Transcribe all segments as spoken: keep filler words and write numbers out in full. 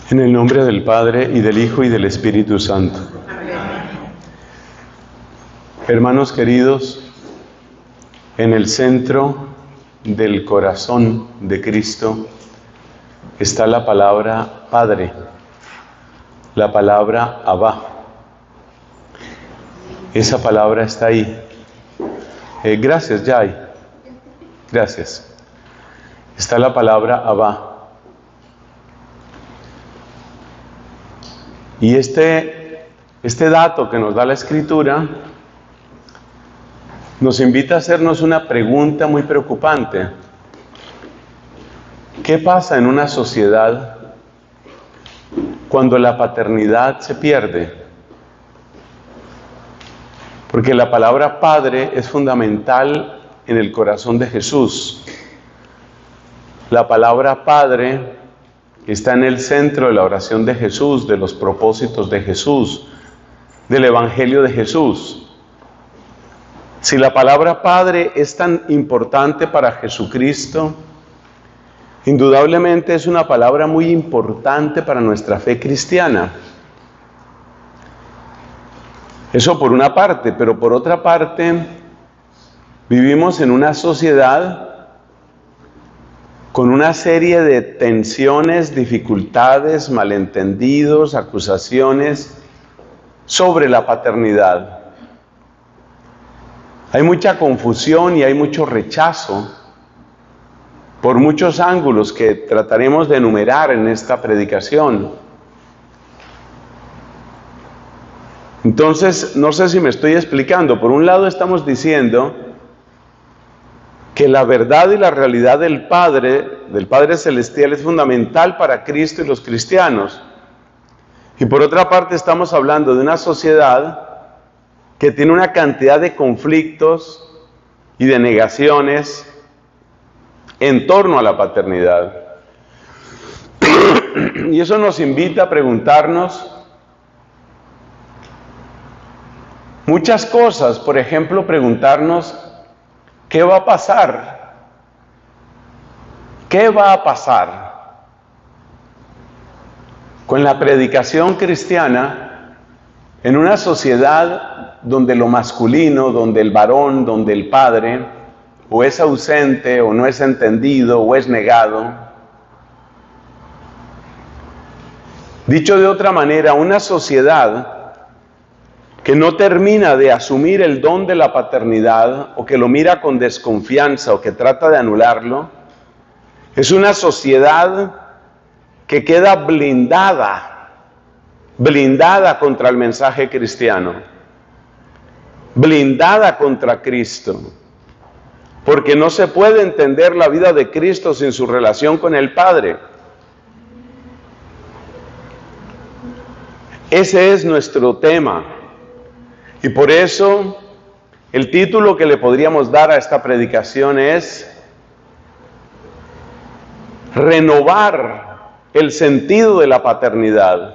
En el nombre del Padre, y del Hijo, y del Espíritu Santo. Amén. Hermanos queridos, en el centro del corazón de Cristo está la palabra Padre, la palabra Abba. Esa palabra está ahí. Eh, gracias, Jai. Gracias. Está la palabra Abba. Y este, este dato que nos da la Escritura nos invita a hacernos una pregunta muy preocupante. ¿Qué pasa en una sociedad cuando la paternidad se pierde? Porque la palabra Padre es fundamental en el corazón de Jesús. La palabra Padre está en el centro de la oración de Jesús, de los propósitos de Jesús, del Evangelio de Jesús. Si la palabra Padre es tan importante para Jesucristo, indudablemente es una palabra muy importante para nuestra fe cristiana. Eso por una parte, pero por otra parte, vivimos en una sociedad con una serie de tensiones, dificultades, malentendidos, acusaciones sobre la paternidad. Hay mucha confusión y hay mucho rechazo por muchos ángulos que trataremos de enumerar en esta predicación. Entonces, no sé si me estoy explicando. Por un lado estamos diciendo que la verdad y la realidad del Padre, del Padre Celestial, es fundamental para Cristo y los cristianos. Y por otra parte estamos hablando de una sociedad que tiene una cantidad de conflictos y de negaciones en torno a la paternidad. Y eso nos invita a preguntarnos muchas cosas. Por ejemplo, preguntarnos: ¿qué va a pasar? ¿Qué va a pasar con la predicación cristiana en una sociedad donde lo masculino, donde el varón, donde el padre, o es ausente, o no es entendido, o es negado? Dicho de otra manera, una sociedad que no termina de asumir el don de la paternidad, o que lo mira con desconfianza, o que trata de anularlo, es una sociedad que queda blindada, blindada contra el mensaje cristiano, blindada contra Cristo, porque no se puede entender la vida de Cristo sin su relación con el Padre. Ese es nuestro tema. Y por eso, el título que le podríamos dar a esta predicación es renovar el sentido de la paternidad.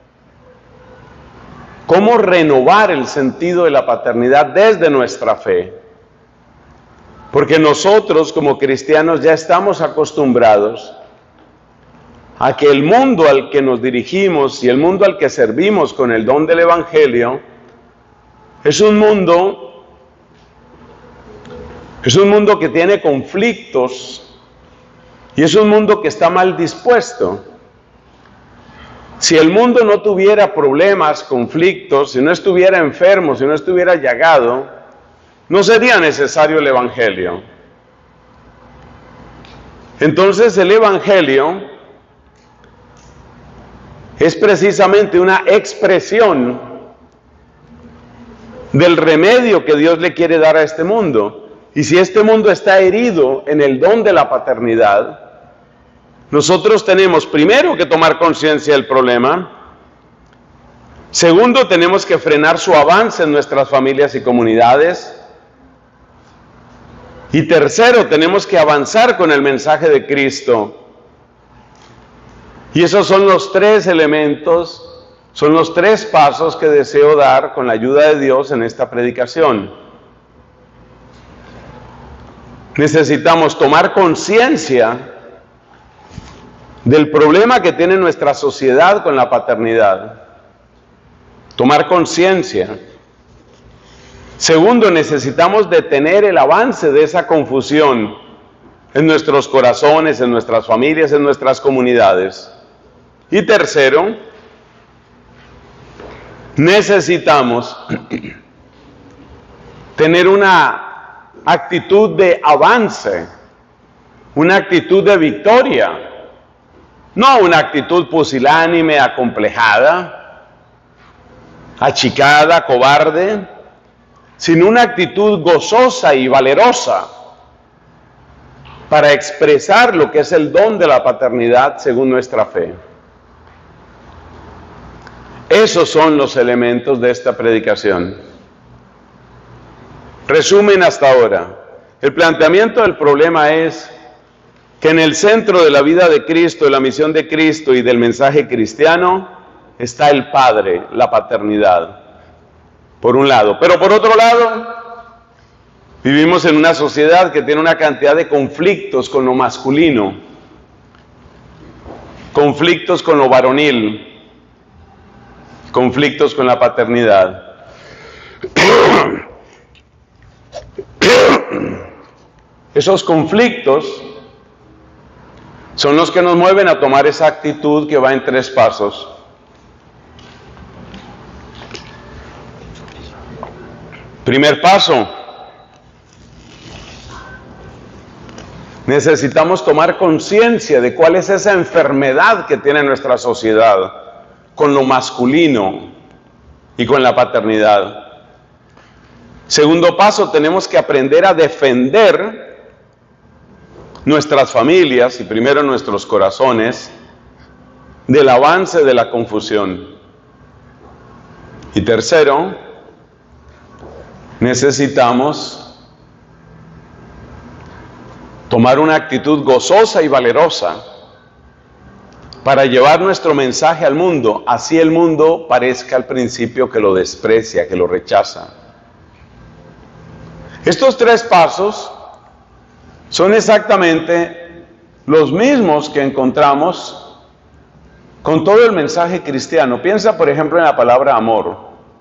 ¿Cómo renovar el sentido de la paternidad desde nuestra fe? Porque nosotros como cristianos ya estamos acostumbrados a que el mundo al que nos dirigimos y el mundo al que servimos con el don del Evangelio Es un mundo, es un mundo que tiene conflictos y es un mundo que está mal dispuesto. Si el mundo no tuviera problemas, conflictos, si no estuviera enfermo, si no estuviera llagado, no sería necesario el Evangelio. Entonces el Evangelio es precisamente una expresión del remedio que Dios le quiere dar a este mundo. Y si este mundo está herido en el don de la paternidad, nosotros tenemos primero que tomar conciencia del problema. Segundo, tenemos que frenar su avance en nuestras familias y comunidades. Y tercero, tenemos que avanzar con el mensaje de Cristo. Y esos son los tres elementos, son los tres pasos que deseo dar con la ayuda de Dios en esta predicación. Necesitamos tomar conciencia del problema que tiene nuestra sociedad con la paternidad. Tomar conciencia. Segundo, necesitamos detener el avance de esa confusión en nuestros corazones, en nuestras familias, en nuestras comunidades. Y tercero, necesitamos tener una actitud de avance, una actitud de victoria, no una actitud pusilánime, acomplejada, achicada, cobarde, sino una actitud gozosa y valerosa para expresar lo que es el don de la paternidad según nuestra fe. Esos son los elementos de esta predicación. Resumen hasta ahora. El planteamiento del problema es que en el centro de la vida de Cristo, de la misión de Cristo y del mensaje cristiano está el Padre, la paternidad, por un lado. Pero por otro lado, vivimos en una sociedad que tiene una cantidad de conflictos con lo masculino, conflictos con lo varonil, conflictos con la paternidad. Esos conflictos son los que nos mueven a tomar esa actitud que va en tres pasos. Primer paso, necesitamos tomar conciencia de cuál es esa enfermedad que tiene nuestra sociedad con lo masculino y con la paternidad. Segundo paso, tenemos que aprender a defender nuestras familias y primero nuestros corazones del avance de la confusión. Y tercero, necesitamos tomar una actitud gozosa y valerosa para llevar nuestro mensaje al mundo, así el mundo parezca al principio que lo desprecia, que lo rechaza. Estos tres pasos son exactamente los mismos que encontramos con todo el mensaje cristiano. Piensa, por ejemplo, en la palabra amor.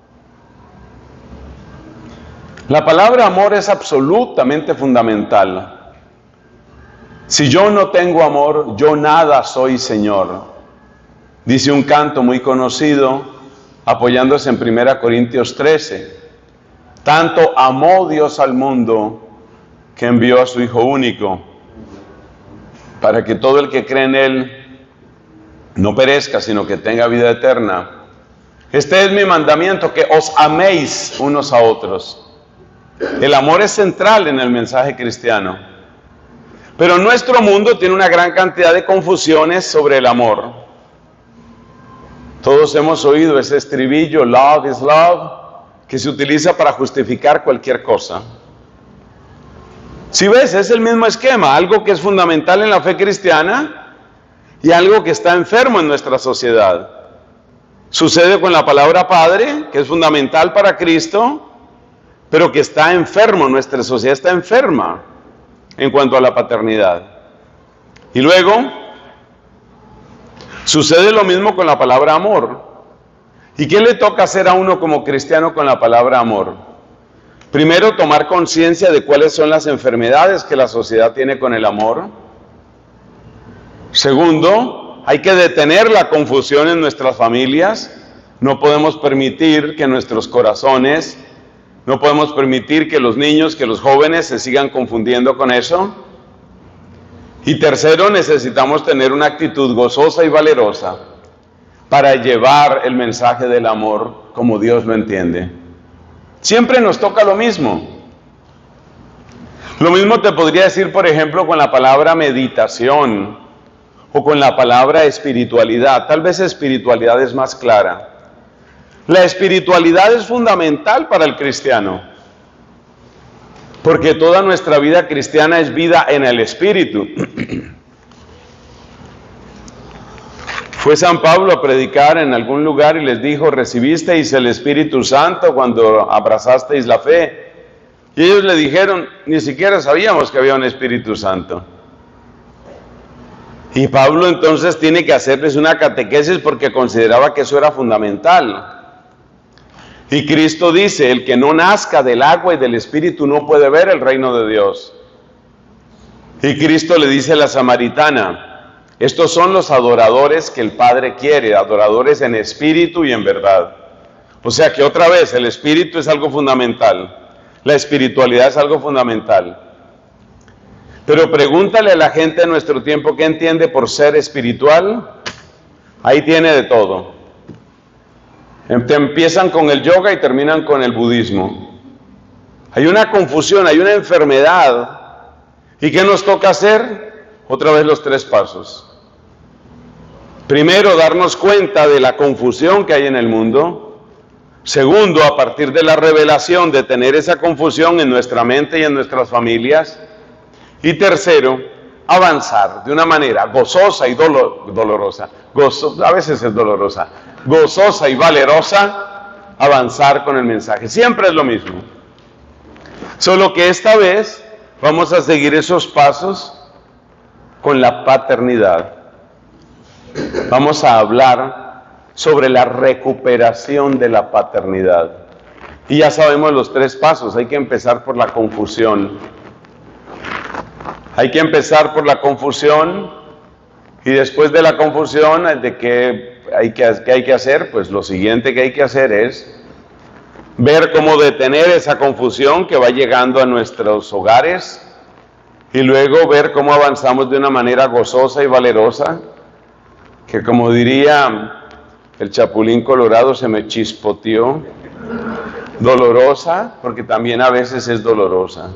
La palabra amor es absolutamente fundamental. Si yo no tengo amor, yo nada soy, Señor. Dice un canto muy conocido, apoyándose en primera Corintios trece. Tanto amó Dios al mundo que envió a su Hijo único, para que todo el que cree en Él no perezca, sino que tenga vida eterna. Este es mi mandamiento, que os améis unos a otros. El amor es central en el mensaje cristiano. Pero nuestro mundo tiene una gran cantidad de confusiones sobre el amor. Todos hemos oído ese estribillo, love is love, que se utiliza para justificar cualquier cosa. Si ves, es el mismo esquema, algo que es fundamental en la fe cristiana y algo que está enfermo en nuestra sociedad. Sucede con la palabra Padre, que es fundamental para Cristo, pero que está enfermo, nuestra sociedad está enferma en cuanto a la paternidad. Y luego, sucede lo mismo con la palabra amor. ¿Y qué le toca hacer a uno como cristiano con la palabra amor? Primero, tomar conciencia de cuáles son las enfermedades que la sociedad tiene con el amor. Segundo, hay que detener la confusión en nuestras familias. No podemos permitir que nuestros corazones, no podemos permitir que los niños, que los jóvenes se sigan confundiendo con eso. Y tercero, necesitamos tener una actitud gozosa y valerosa para llevar el mensaje del amor como Dios lo entiende. Siempre nos toca lo mismo. Lo mismo te podría decir, por ejemplo, con la palabra meditación o con la palabra espiritualidad. Tal vez espiritualidad es más clara. La espiritualidad es fundamental para el cristiano, porque toda nuestra vida cristiana es vida en el Espíritu. Fue San Pablo a predicar en algún lugar y les dijo: recibisteis el Espíritu Santo cuando abrazasteis la fe. Y ellos le dijeron: ni siquiera sabíamos que había un Espíritu Santo. Y Pablo entonces tiene que hacerles una catequesis porque consideraba que eso era fundamental. Y Cristo dice, el que no nazca del agua y del Espíritu no puede ver el reino de Dios. Y Cristo le dice a la samaritana, estos son los adoradores que el Padre quiere, adoradores en espíritu y en verdad. O sea que otra vez, el espíritu es algo fundamental, la espiritualidad es algo fundamental. Pero pregúntale a la gente de nuestro tiempo qué entiende por ser espiritual, ahí tiene de todo. Empiezan con el yoga y terminan con el budismo. Hay una confusión, hay una enfermedad. ¿Y qué nos toca hacer? Otra vez los tres pasos. Primero, darnos cuenta de la confusión que hay en el mundo. Segundo, a partir de la revelación, de tener esa confusión en nuestra mente y en nuestras familias. Y tercero, avanzar de una manera gozosa y dolo- dolorosa. Gozo, a veces es dolorosa. Gozosa y valerosa, avanzar con el mensaje. Siempre es lo mismo. Solo que esta vez vamos a seguir esos pasos con la paternidad. Vamos a hablar sobre la recuperación de la paternidad. Y ya sabemos los tres pasos. Hay que empezar por la confusión. Hay que empezar por la confusión y después de la confusión, ¿de qué hay que, qué hay que hacer? Pues lo siguiente que hay que hacer es ver cómo detener esa confusión que va llegando a nuestros hogares y luego ver cómo avanzamos de una manera gozosa y valerosa, que como diría el Chapulín Colorado, se me chispoteó, dolorosa, porque también a veces es dolorosa.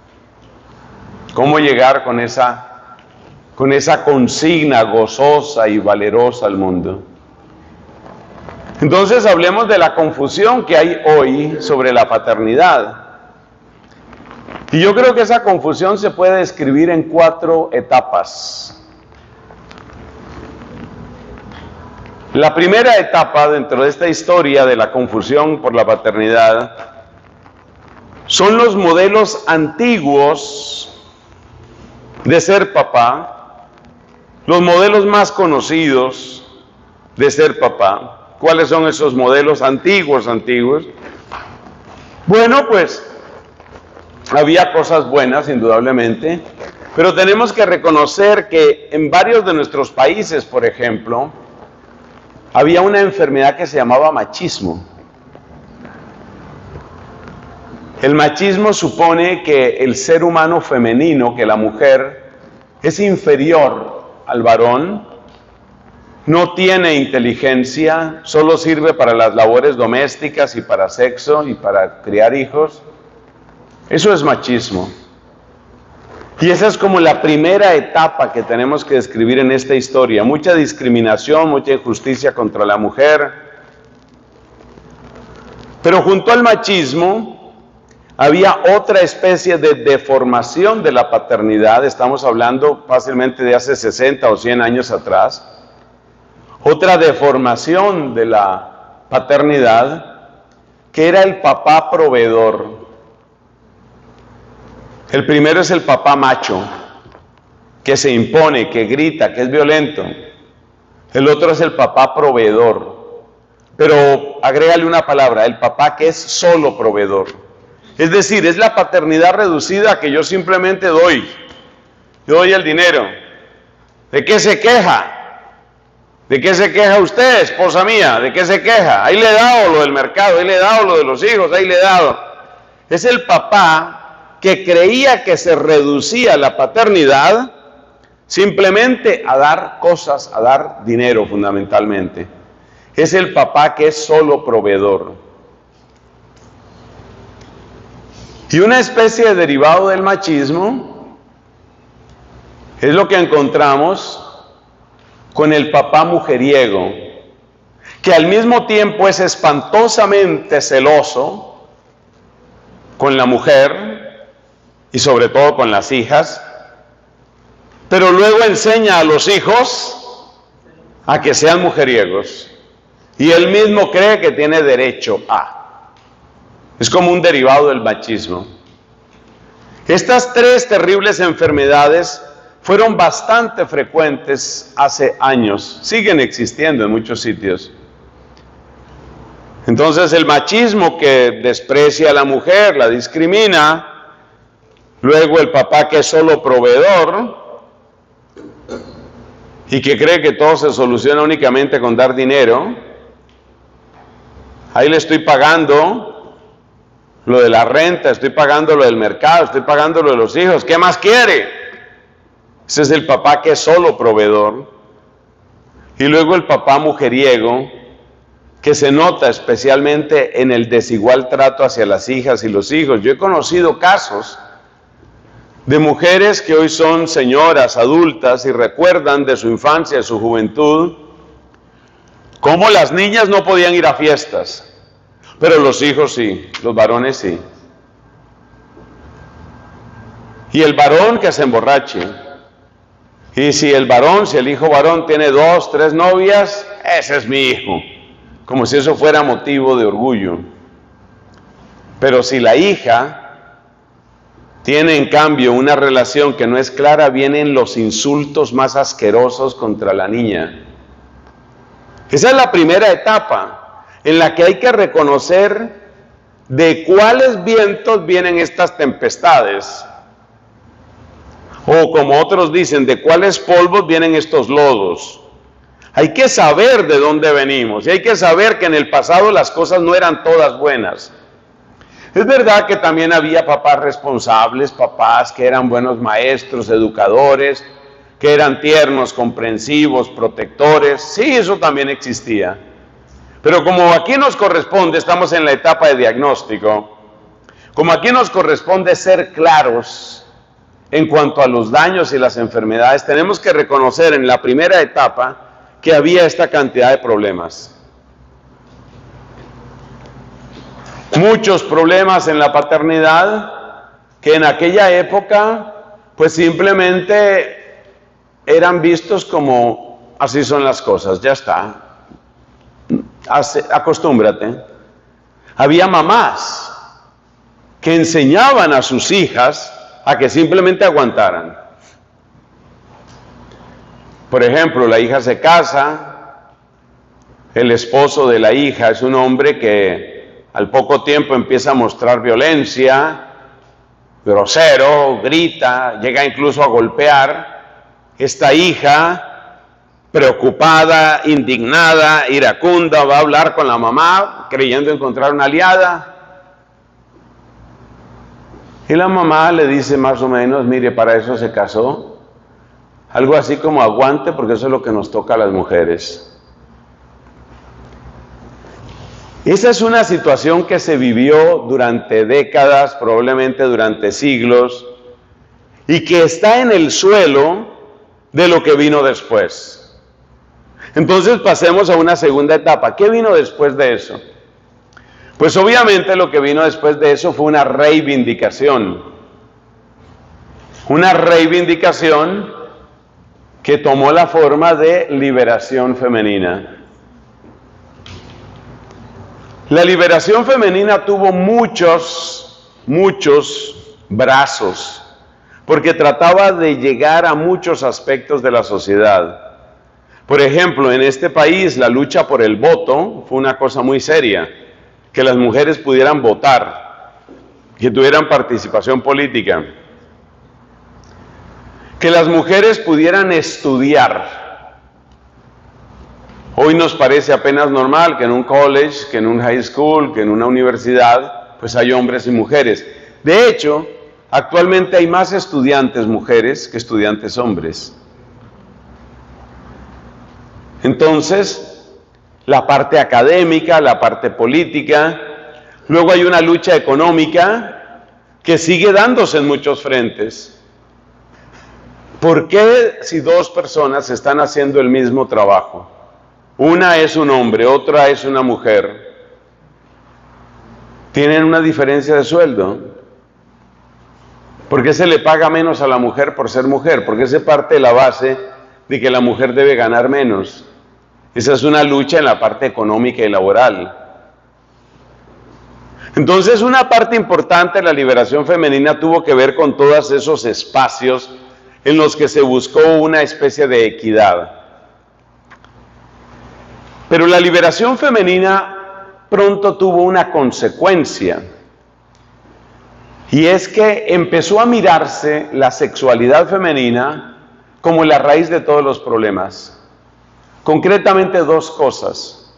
¿Cómo llegar con esa, con esa consigna gozosa y valerosa al mundo? Entonces hablemos de la confusión que hay hoy sobre la paternidad. Y yo creo que esa confusión se puede describir en cuatro etapas. La primera etapa dentro de esta historia de la confusión por la paternidad son los modelos antiguos de ser papá, los modelos más conocidos de ser papá. ¿Cuáles son esos modelos antiguos, antiguos? Bueno, pues había cosas buenas, indudablemente, pero tenemos que reconocer que en varios de nuestros países, por ejemplo, había una enfermedad que se llamaba machismo. El machismo supone que el ser humano femenino, que la mujer, es inferior al varón, no tiene inteligencia, solo sirve para las labores domésticas y para sexo y para criar hijos. Eso es machismo. Y esa es como la primera etapa que tenemos que describir en esta historia. Mucha discriminación, mucha injusticia contra la mujer. Pero junto al machismo había otra especie de deformación de la paternidad. Estamos hablando fácilmente de hace sesenta o cien años atrás. Otra deformación de la paternidad, que era el papá proveedor. El primero es el papá macho, que se impone, que grita, que es violento. El otro es el papá proveedor. Pero agrégale una palabra, el papá que es solo proveedor. Es decir, es la paternidad reducida a que yo simplemente doy. Yo doy el dinero. ¿De qué se queja? ¿De qué se queja usted, esposa mía? ¿De qué se queja? Ahí le he dado lo del mercado, ahí le he dado lo de los hijos, ahí le he dado. Es el papá que creía que se reducía la paternidad simplemente a dar cosas, a dar dinero fundamentalmente. Es el papá que es solo proveedor. Y una especie de derivado del machismo es lo que encontramos con el papá mujeriego, que al mismo tiempo es espantosamente celoso con la mujer y sobre todo con las hijas, pero luego enseña a los hijos a que sean mujeriegos y él mismo cree que tiene derecho a. Es como un derivado del machismo. Estas tres terribles enfermedades fueron bastante frecuentes hace años, siguen existiendo en muchos sitios. Entonces el machismo que desprecia a la mujer, la discrimina, luego el papá que es solo proveedor y que cree que todo se soluciona únicamente con dar dinero, ahí le estoy pagando lo de la renta, estoy pagando lo del mercado, estoy pagando lo de los hijos, ¿qué más quiere? Ese es el papá que es solo proveedor. Y luego el papá mujeriego, que se nota especialmente en el desigual trato hacia las hijas y los hijos. Yo he conocido casos de mujeres que hoy son señoras adultas y recuerdan de su infancia, de su juventud, cómo las niñas no podían ir a fiestas, pero los hijos sí, los varones sí. Y el varón que se emborrache. Y si el varón, si el hijo varón tiene dos, tres novias, ese es mi hijo. Como si eso fuera motivo de orgullo. Pero si la hija tiene en cambio una relación que no es clara, vienen los insultos más asquerosos contra la niña. Esa es la primera etapa en la que hay que reconocer de cuáles vientos vienen estas tempestades. O como otros dicen, de cuáles polvos vienen estos lodos. Hay que saber de dónde venimos y hay que saber que en el pasado las cosas no eran todas buenas. Es verdad que también había papás responsables, papás que eran buenos maestros, educadores, que eran tiernos, comprensivos, protectores. Sí, eso también existía. Pero como aquí nos corresponde, estamos en la etapa de diagnóstico, como aquí nos corresponde ser claros en cuanto a los daños y las enfermedades, tenemos que reconocer en la primera etapa que había esta cantidad de problemas. Muchos problemas en la paternidad que en aquella época pues simplemente eran vistos como así son las cosas, ya está, Hace, acostúmbrate. Había mamás que enseñaban a sus hijas a que simplemente aguantaran. Por ejemplo, la hija se casa, el esposo de la hija es un hombre que al poco tiempo empieza a mostrar violencia, grosero, grita, llega incluso a golpear. Esta hija, preocupada, indignada, iracunda, va a hablar con la mamá creyendo encontrar una aliada. Y la mamá le dice más o menos, mire, para eso se casó. Algo así como aguante, porque eso es lo que nos toca a las mujeres. Esa es una situación que se vivió durante décadas, probablemente durante siglos, y que está en el suelo de lo que vino después. Entonces pasemos a una segunda etapa. ¿Qué vino después de eso? Pues obviamente lo que vino después de eso fue una reivindicación. Una reivindicación que tomó la forma de liberación femenina. La liberación femenina tuvo muchos, muchos brazos, porque trataba de llegar a muchos aspectos de la sociedad. Por ejemplo, en este país la lucha por el voto fue una cosa muy seria, que las mujeres pudieran votar, que tuvieran participación política, que las mujeres pudieran estudiar. Hoy nos parece apenas normal que en un college, que en un high school, que en una universidad, pues hay hombres y mujeres. De hecho, actualmente hay más estudiantes mujeres que estudiantes hombres. Entonces, la parte académica, la parte política, luego hay una lucha económica que sigue dándose en muchos frentes. ¿Por qué si dos personas están haciendo el mismo trabajo? Una es un hombre, otra es una mujer. ¿Tienen una diferencia de sueldo? ¿Por qué se le paga menos a la mujer por ser mujer? ¿Por qué se parte de la base de que la mujer debe ganar menos? Esa es una lucha en la parte económica y laboral. Entonces, una parte importante de la liberación femenina tuvo que ver con todos esos espacios en los que se buscó una especie de equidad. Pero la liberación femenina pronto tuvo una consecuencia, y es que empezó a mirarse la sexualidad femenina como la raíz de todos los problemas. Concretamente dos cosas.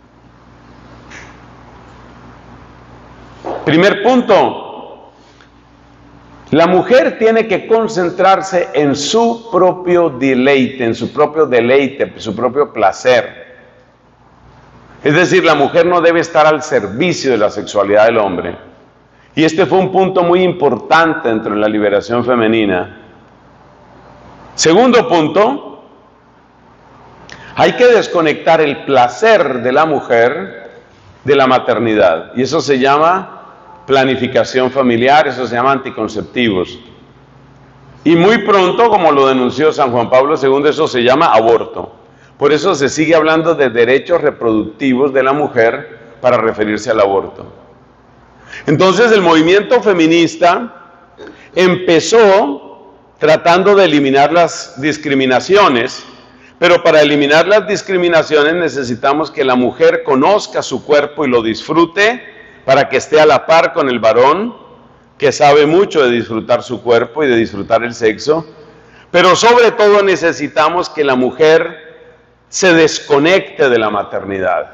Primer punto, la mujer tiene que concentrarse en su propio deleite, en su propio deleite, su propio placer. Es decir, la mujer no debe estar al servicio de la sexualidad del hombre. Y este fue un punto muy importante dentro de la liberación femenina. Segundo punto, hay que desconectar el placer de la mujer de la maternidad. Y eso se llama planificación familiar, eso se llama anticonceptivos. Y muy pronto, como lo denunció San Juan Pablo segundo, eso se llama aborto. Por eso se sigue hablando de derechos reproductivos de la mujer para referirse al aborto. Entonces el movimiento feminista empezó tratando de eliminar las discriminaciones, pero para eliminar las discriminaciones necesitamos que la mujer conozca su cuerpo y lo disfrute para que esté a la par con el varón, que sabe mucho de disfrutar su cuerpo y de disfrutar el sexo, pero sobre todo necesitamos que la mujer se desconecte de la maternidad.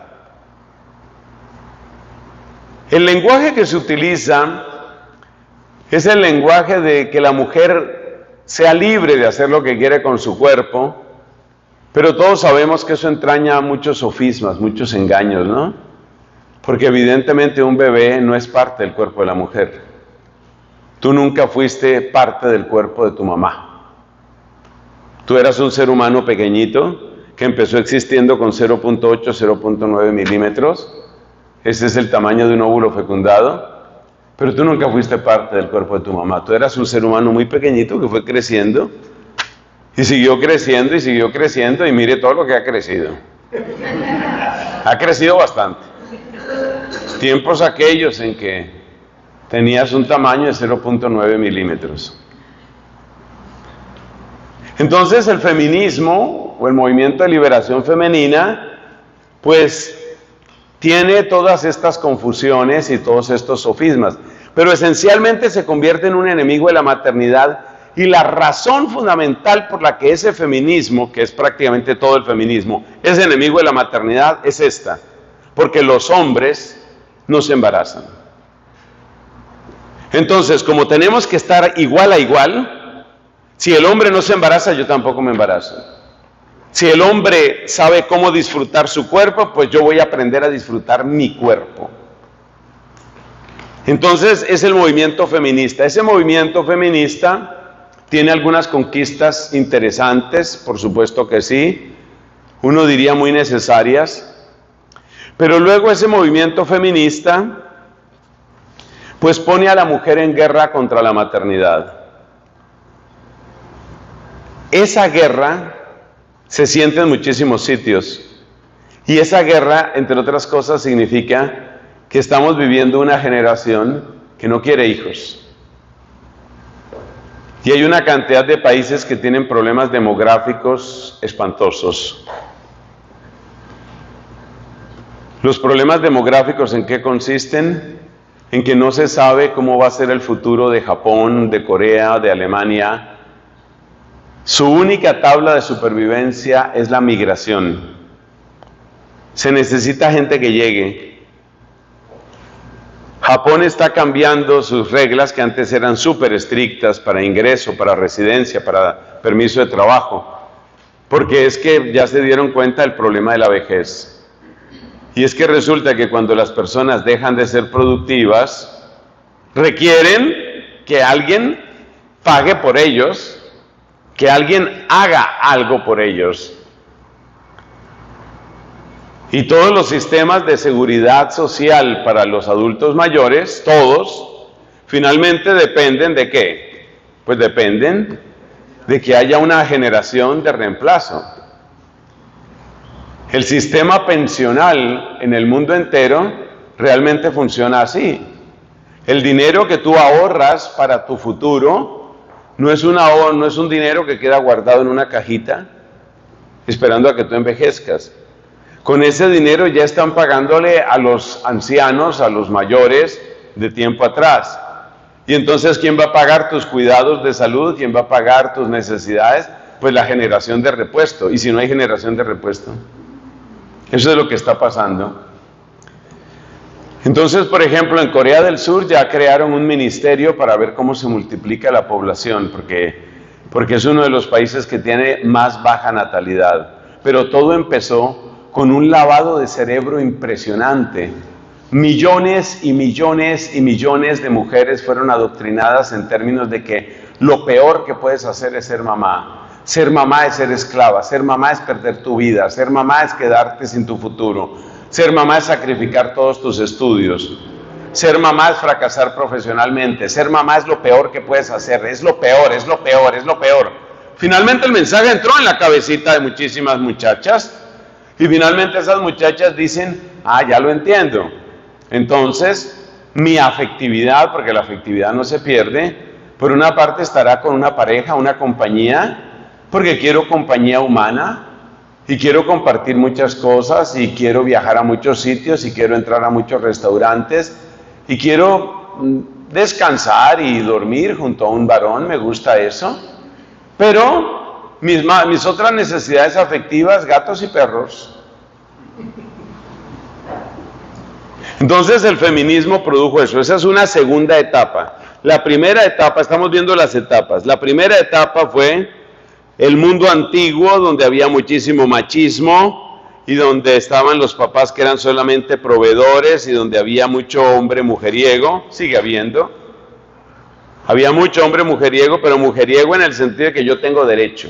El lenguaje que se utiliza es el lenguaje de que la mujer sea libre de hacer lo que quiere con su cuerpo, pero todos sabemos que eso entraña muchos sofismas, muchos engaños, ¿no? Porque evidentemente un bebé no es parte del cuerpo de la mujer. Tú nunca fuiste parte del cuerpo de tu mamá. Tú eras un ser humano pequeñito que empezó existiendo con cero punto ocho, cero punto nueve milímetros. Ese es el tamaño de un óvulo fecundado. Pero tú nunca fuiste parte del cuerpo de tu mamá. Tú eras un ser humano muy pequeñito que fue creciendo y siguió creciendo y siguió creciendo, y mire todo lo que ha crecido. Ha crecido bastante. Tiempos aquellos en que tenías un tamaño de cero punto nueve milímetros. Entonces el feminismo o el movimiento de liberación femenina pues tiene todas estas confusiones y todos estos sofismas, pero esencialmente se convierte en un enemigo de la maternidad. Y la razón fundamental por la que ese feminismo, que es prácticamente todo el feminismo, es enemigo de la maternidad es esta: porque los hombres no se embarazan. Entonces, como tenemos que estar igual a igual, si el hombre no se embaraza, yo tampoco me embarazo. Si el hombre sabe cómo disfrutar su cuerpo, pues yo voy a aprender a disfrutar mi cuerpo. Entonces es el movimiento feminista. Ese movimiento feminista tiene algunas conquistas interesantes, por supuesto que sí, uno diría muy necesarias, pero luego ese movimiento feminista pues pone a la mujer en guerra contra la maternidad. Esa guerra se siente en muchísimos sitios, y esa guerra, entre otras cosas, significa que estamos viviendo una generación que no quiere hijos. Y hay una cantidad de países que tienen problemas demográficos espantosos. Los problemas demográficos, ¿en qué consisten? En que no se sabe cómo va a ser el futuro de Japón, de Corea, de Alemania. Su única tabla de supervivencia es la migración. Se necesita gente que llegue. Japón está cambiando sus reglas, que antes eran súper estrictas para ingreso, para residencia, para permiso de trabajo, porque es que ya se dieron cuenta del problema de la vejez. Y es que resulta que cuando las personas dejan de ser productivas, requieren que alguien pague por ellos, que alguien haga algo por ellos. Y todos los sistemas de seguridad social para los adultos mayores, todos, finalmente dependen ¿de qué? Pues dependen de que haya una generación de reemplazo. El sistema pensional en el mundo entero realmente funciona así. El dinero que tú ahorras para tu futuro No es, una, no es un dinero que queda guardado en una cajita esperando a que tú envejezcas. Con ese dinero ya están pagándole a los ancianos, a los mayores de tiempo atrás. Y entonces, ¿quién va a pagar tus cuidados de salud? ¿Quién va a pagar tus necesidades? Pues la generación de repuesto. ¿Y si no hay generación de repuesto? Eso es lo que está pasando. Entonces, por ejemplo, en Corea del Sur ya crearon un ministerio para ver cómo se multiplica la población, porque, porque es uno de los países que tiene más baja natalidad. Pero todo empezó con un lavado de cerebro impresionante. Millones y millones y millones de mujeres fueron adoctrinadas en términos de que lo peor que puedes hacer es ser mamá. Ser mamá es ser esclava, ser mamá es perder tu vida, ser mamá es quedarte sin tu futuro. Ser mamá es sacrificar todos tus estudios. Ser mamá es fracasar profesionalmente. Ser mamá es lo peor que puedes hacer. Es lo peor, es lo peor, es lo peor. Finalmente el mensaje entró en la cabecita de muchísimas muchachas. Y finalmente esas muchachas dicen, ah, ya lo entiendo. Entonces, mi afectividad, porque la afectividad no se pierde, por una parte estará con una pareja, una compañía, porque quiero compañía humana. Y quiero compartir muchas cosas, y quiero viajar a muchos sitios, y quiero entrar a muchos restaurantes, y quiero descansar y dormir junto a un varón, me gusta eso. Pero mis, mis otras necesidades afectivas, gatos y perros. Entonces el feminismo produjo eso. Esa es una segunda etapa. La primera etapa, estamos viendo las etapas. La primera etapa fue el mundo antiguo, donde había muchísimo machismo y donde estaban los papás que eran solamente proveedores y donde había mucho hombre mujeriego. Sigue habiendo. Había mucho hombre mujeriego, pero mujeriego en el sentido de que yo tengo derecho.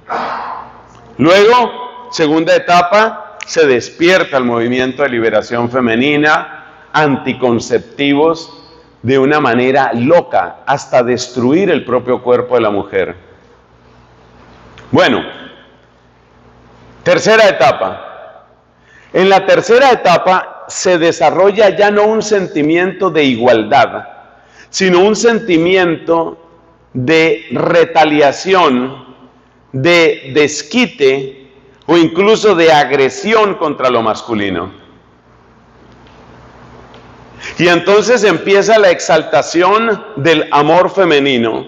Luego, segunda etapa, se despierta el movimiento de liberación femenina, anticonceptivos, de una manera loca, hasta destruir el propio cuerpo de la mujer. Bueno, tercera etapa. En la tercera etapa se desarrolla ya no un sentimiento de igualdad, sino un sentimiento de retaliación, de desquite o incluso de agresión contra lo masculino. Y entonces empieza la exaltación del amor femenino.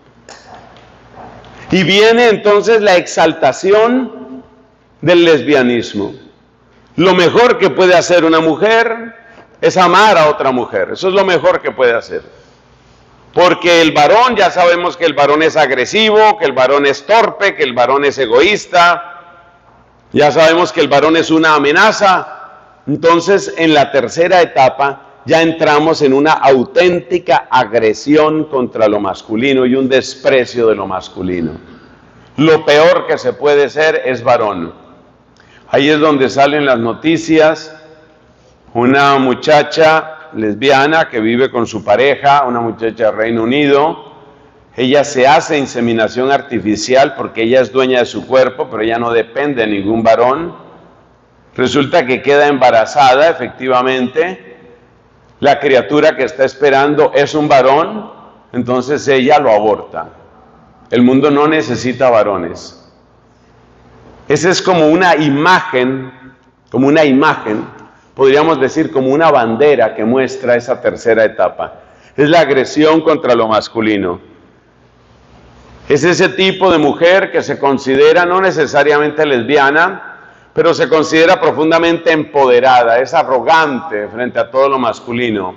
Y viene entonces la exaltación del lesbianismo. Lo mejor que puede hacer una mujer es amar a otra mujer. Eso es lo mejor que puede hacer. Porque el varón, ya sabemos que el varón es agresivo, que el varón es torpe, que el varón es egoísta. Ya sabemos que el varón es una amenaza. Entonces, en la tercera etapa, ya entramos en una auténtica agresión contra lo masculino y un desprecio de lo masculino. Lo peor que se puede ser es varón. Ahí es donde salen las noticias. Una muchacha lesbiana que vive con su pareja, una muchacha de Reino Unido, ella se hace inseminación artificial porque ella es dueña de su cuerpo, pero ella no depende de ningún varón. Resulta que queda embarazada, efectivamente. La criatura que está esperando es un varón, entonces ella lo aborta. El mundo no necesita varones. Esa es como una imagen, como una imagen, podríamos decir como una bandera que muestra esa tercera etapa. Es la agresión contra lo masculino. Es ese tipo de mujer que se considera no necesariamente lesbiana, pero se considera profundamente empoderada, es arrogante frente a todo lo masculino.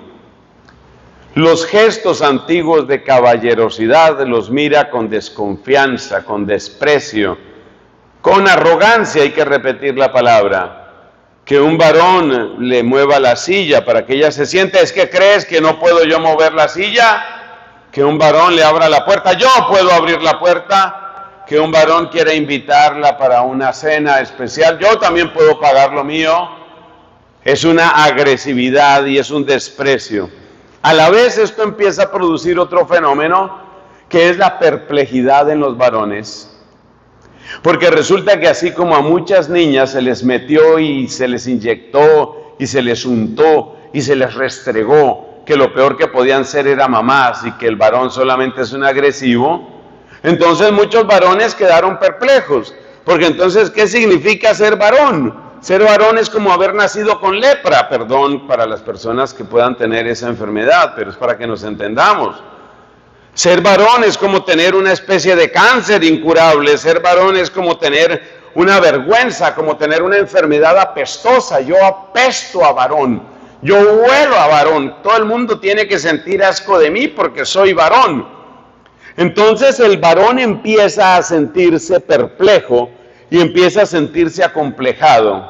Los gestos antiguos de caballerosidad los mira con desconfianza, con desprecio, con arrogancia, hay que repetir la palabra. Que un varón le mueva la silla para que ella se siente, ¿es que crees que no puedo yo mover la silla? Que un varón le abra la puerta, yo puedo abrir la puerta. Que un varón quiera invitarla para una cena especial, yo también puedo pagar lo mío. Es una agresividad y es un desprecio. A la vez esto empieza a producir otro fenómeno que es la perplejidad en los varones. Porque resulta que así como a muchas niñas se les metió y se les inyectó y se les untó y se les restregó que lo peor que podían ser era mamás y que el varón solamente es un agresivo, Entonces muchos varones quedaron perplejos, porque entonces, ¿qué significa ser varón? Ser varón es como haber nacido con lepra, perdón para las personas que puedan tener esa enfermedad, pero es para que nos entendamos. Ser varón es como tener una especie de cáncer incurable, ser varón es como tener una vergüenza, como tener una enfermedad apestosa. Yo apesto a varón, yo huelo a varón, todo el mundo tiene que sentir asco de mí porque soy varón. Entonces el varón empieza a sentirse perplejo y empieza a sentirse acomplejado.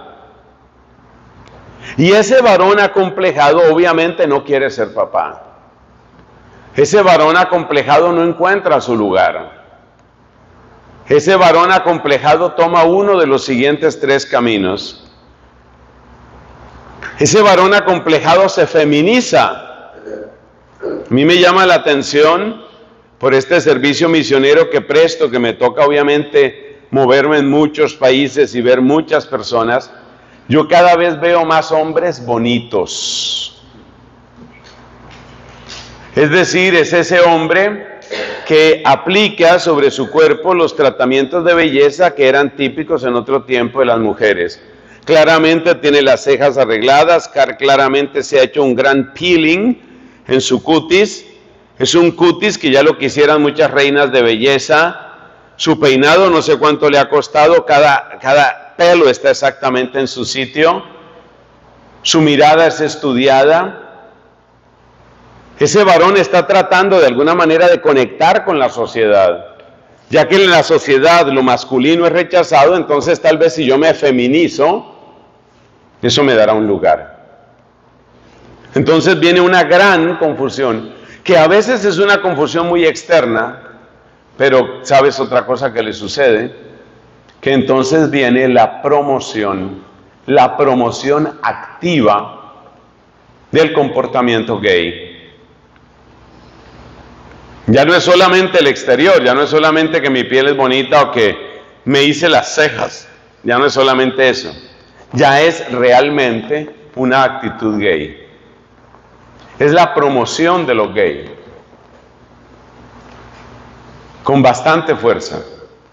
Y ese varón acomplejado obviamente no quiere ser papá. Ese varón acomplejado no encuentra su lugar. Ese varón acomplejado toma uno de los siguientes tres caminos. Ese varón acomplejado se feminiza. A mí me llama la atención por este servicio misionero que presto, que me toca obviamente moverme en muchos países y ver muchas personas. Yo cada vez veo más hombres bonitos. Es decir, es ese hombre que aplica sobre su cuerpo los tratamientos de belleza que eran típicos en otro tiempo de las mujeres. Claramente tiene las cejas arregladas, claramente se ha hecho un gran peeling en su cutis. Es un cutis que ya lo quisieran muchas reinas de belleza. Su peinado no sé cuánto le ha costado, cada, cada pelo está exactamente en su sitio. Su mirada es estudiada. Ese varón está tratando de alguna manera de conectar con la sociedad. Ya que en la sociedad lo masculino es rechazado, entonces tal vez si yo me feminizo, eso me dará un lugar. Entonces viene una gran confusión, que a veces es una confusión muy externa, pero ¿sabes otra cosa que le sucede? Que entonces viene la promoción, la promoción activa del comportamiento gay. Ya no es solamente el exterior, ya no es solamente que mi piel es bonita o que me hice las cejas, ya no es solamente eso, ya es realmente una actitud gay. Es la promoción de lo gay, con bastante fuerza.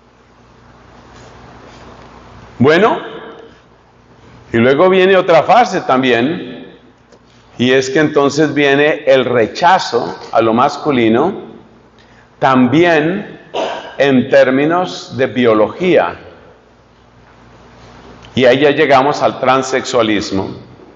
Bueno, y luego viene otra fase también, y es que entonces viene el rechazo a lo masculino, también en términos de biología. Y ahí ya llegamos al transexualismo.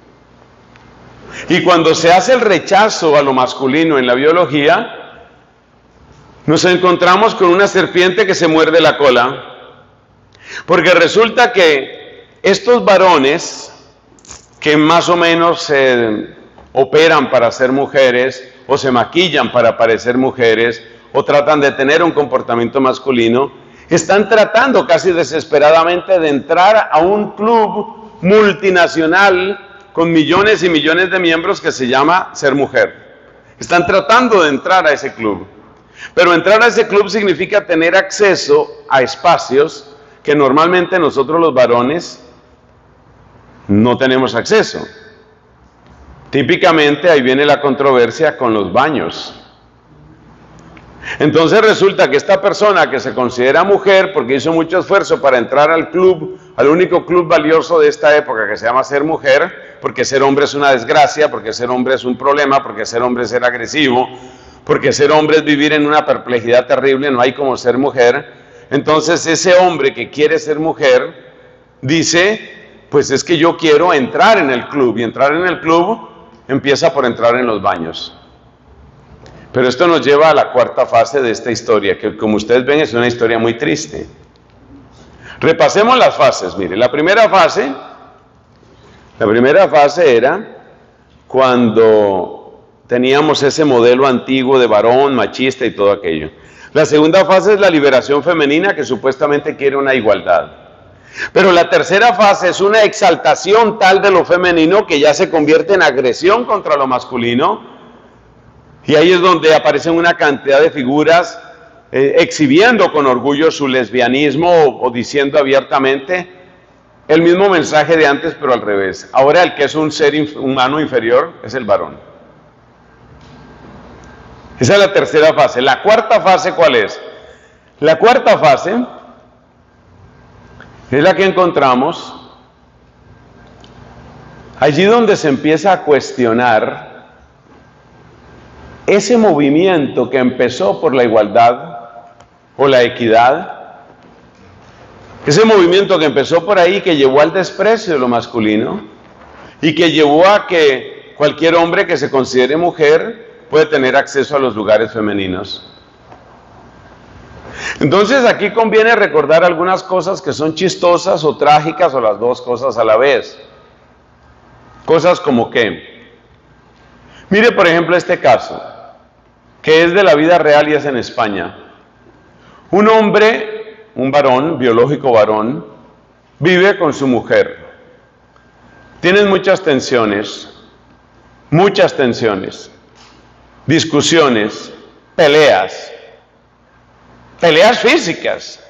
Y cuando se hace el rechazo a lo masculino en la biología, nos encontramos con una serpiente que se muerde la cola. Porque resulta que estos varones que más o menos se operan para ser mujeres o se maquillan para parecer mujeres, o tratan de tener un comportamiento masculino, están tratando casi desesperadamente de entrar a un club multinacional con millones y millones de miembros que se llama ser mujer. Están tratando de entrar a ese club. Pero entrar a ese club significa tener acceso a espacios que normalmente nosotros los varones no tenemos acceso. Típicamente ahí viene la controversia con los baños. Entonces resulta que esta persona que se considera mujer porque hizo mucho esfuerzo para entrar al club, al único club valioso de esta época que se llama ser mujer, porque ser hombre es una desgracia, porque ser hombre es un problema, porque ser hombre es ser agresivo, porque ser hombre es vivir en una perplejidad terrible, no hay como ser mujer. Entonces ese hombre que quiere ser mujer dice, pues es que yo quiero entrar en el club, y entrar en el club empieza por entrar en los baños. Pero esto nos lleva a la cuarta fase de esta historia, que como ustedes ven es una historia muy triste. Repasemos las fases. Mire, la primera fase, la primera fase era cuando teníamos ese modelo antiguo de varón, machista y todo aquello. La segunda fase es la liberación femenina, que supuestamente quiere una igualdad. Pero la tercera fase es una exaltación tal de lo femenino que ya se convierte en agresión contra lo masculino. Y ahí es donde aparecen una cantidad de figuras eh, exhibiendo con orgullo su lesbianismo o, o diciendo abiertamente el mismo mensaje de antes, pero al revés. Ahora el que es un ser inf- humano inferior es el varón. Esa es la tercera fase. La cuarta fase, ¿cuál es? La cuarta fase es la que encontramos allí donde se empieza a cuestionar ese movimiento que empezó por la igualdad o la equidad, ese movimiento que empezó por ahí, que llevó al desprecio de lo masculino y que llevó a que cualquier hombre que se considere mujer puede tener acceso a los lugares femeninos. Entonces aquí conviene recordar algunas cosas que son chistosas o trágicas o las dos cosas a la vez. Cosas como que, mire por ejemplo este caso, que es de la vida real y es en España. Un hombre, un varón, biológico varón, vive con su mujer. Tienen muchas tensiones, muchas tensiones, discusiones, peleas, peleas físicas.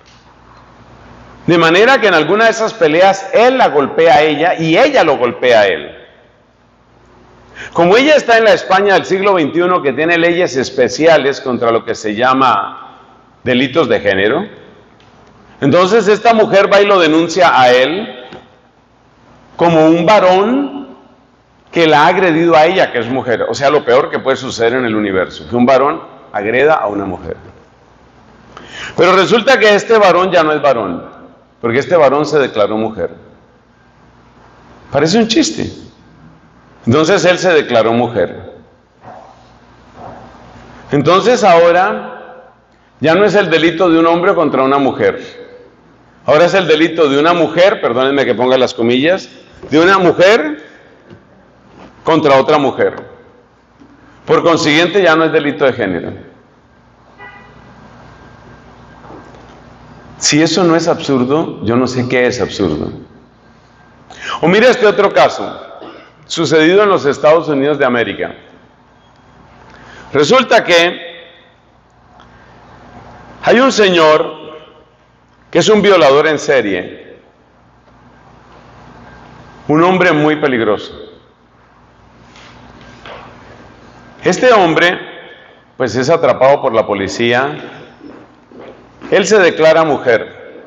De manera que en alguna de esas peleas él la golpea a ella y ella lo golpea a él. Como ella está en la España del siglo veintiuno, que tiene leyes especiales contra lo que se llama delitos de género, entonces esta mujer va y lo denuncia a él como un varón que la ha agredido a ella, que es mujer. O sea, lo peor que puede suceder en el universo, que un varón agreda a una mujer. Pero resulta que este varón ya no es varón, porque este varón se declaró mujer. Parece un chiste. Entonces él se declaró mujer. Entonces ahora ya no es el delito de un hombre contra una mujer. Ahora es el delito de una mujer, perdónenme que ponga las comillas, de una mujer contra otra mujer. Por consiguiente ya no es delito de género. Si eso no es absurdo, yo no sé qué es absurdo. O mira este otro caso, sucedido en los Estados Unidos de América. Resulta que hay un señor que es un violador en serie, un hombre muy peligroso. Este hombre, pues es atrapado por la policía. Él se declara mujer.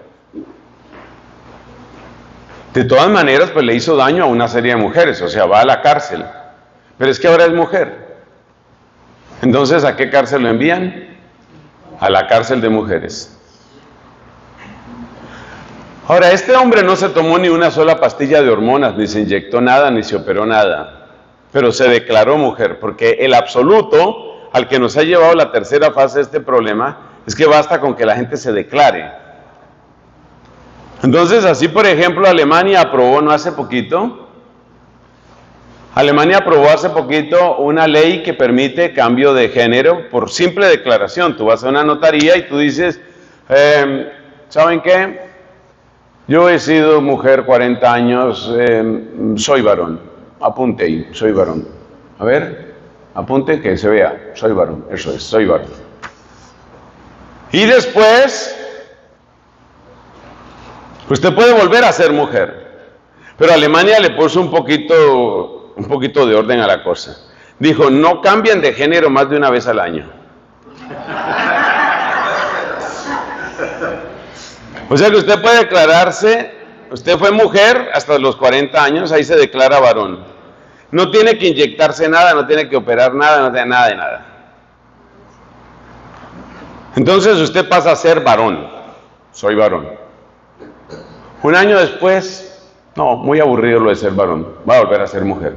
De todas maneras, pues le hizo daño a una serie de mujeres, o sea, va a la cárcel. Pero es que ahora es mujer. Entonces, ¿a qué cárcel lo envían? A la cárcel de mujeres. Ahora, este hombre no se tomó ni una sola pastilla de hormonas, ni se inyectó nada, ni se operó nada, pero se declaró mujer, porque el absoluto al que nos ha llevado la tercera fase de este problema es que basta con que la gente se declare. Entonces, así por ejemplo, Alemania aprobó no hace poquito, Alemania aprobó hace poquito una ley que permite cambio de género por simple declaración. Tú vas a una notaría y tú dices, eh, ¿saben qué? Yo he sido mujer cuarenta años, eh, soy varón. Apunte ahí, soy varón. A ver, apunte que se vea, soy varón, eso es, soy varón. Y después, usted puede volver a ser mujer. Pero Alemania le puso un poquito, un poquito de orden a la cosa. Dijo, no cambien de género más de una vez al año. O sea que usted puede declararse, usted fue mujer hasta los cuarenta años, ahí se declara varón. No tiene que inyectarse nada, no tiene que operar nada, no tiene nada de nada. Entonces usted pasa a ser varón, soy varón. Un año después, no, muy aburrido lo de ser varón, va a volver a ser mujer.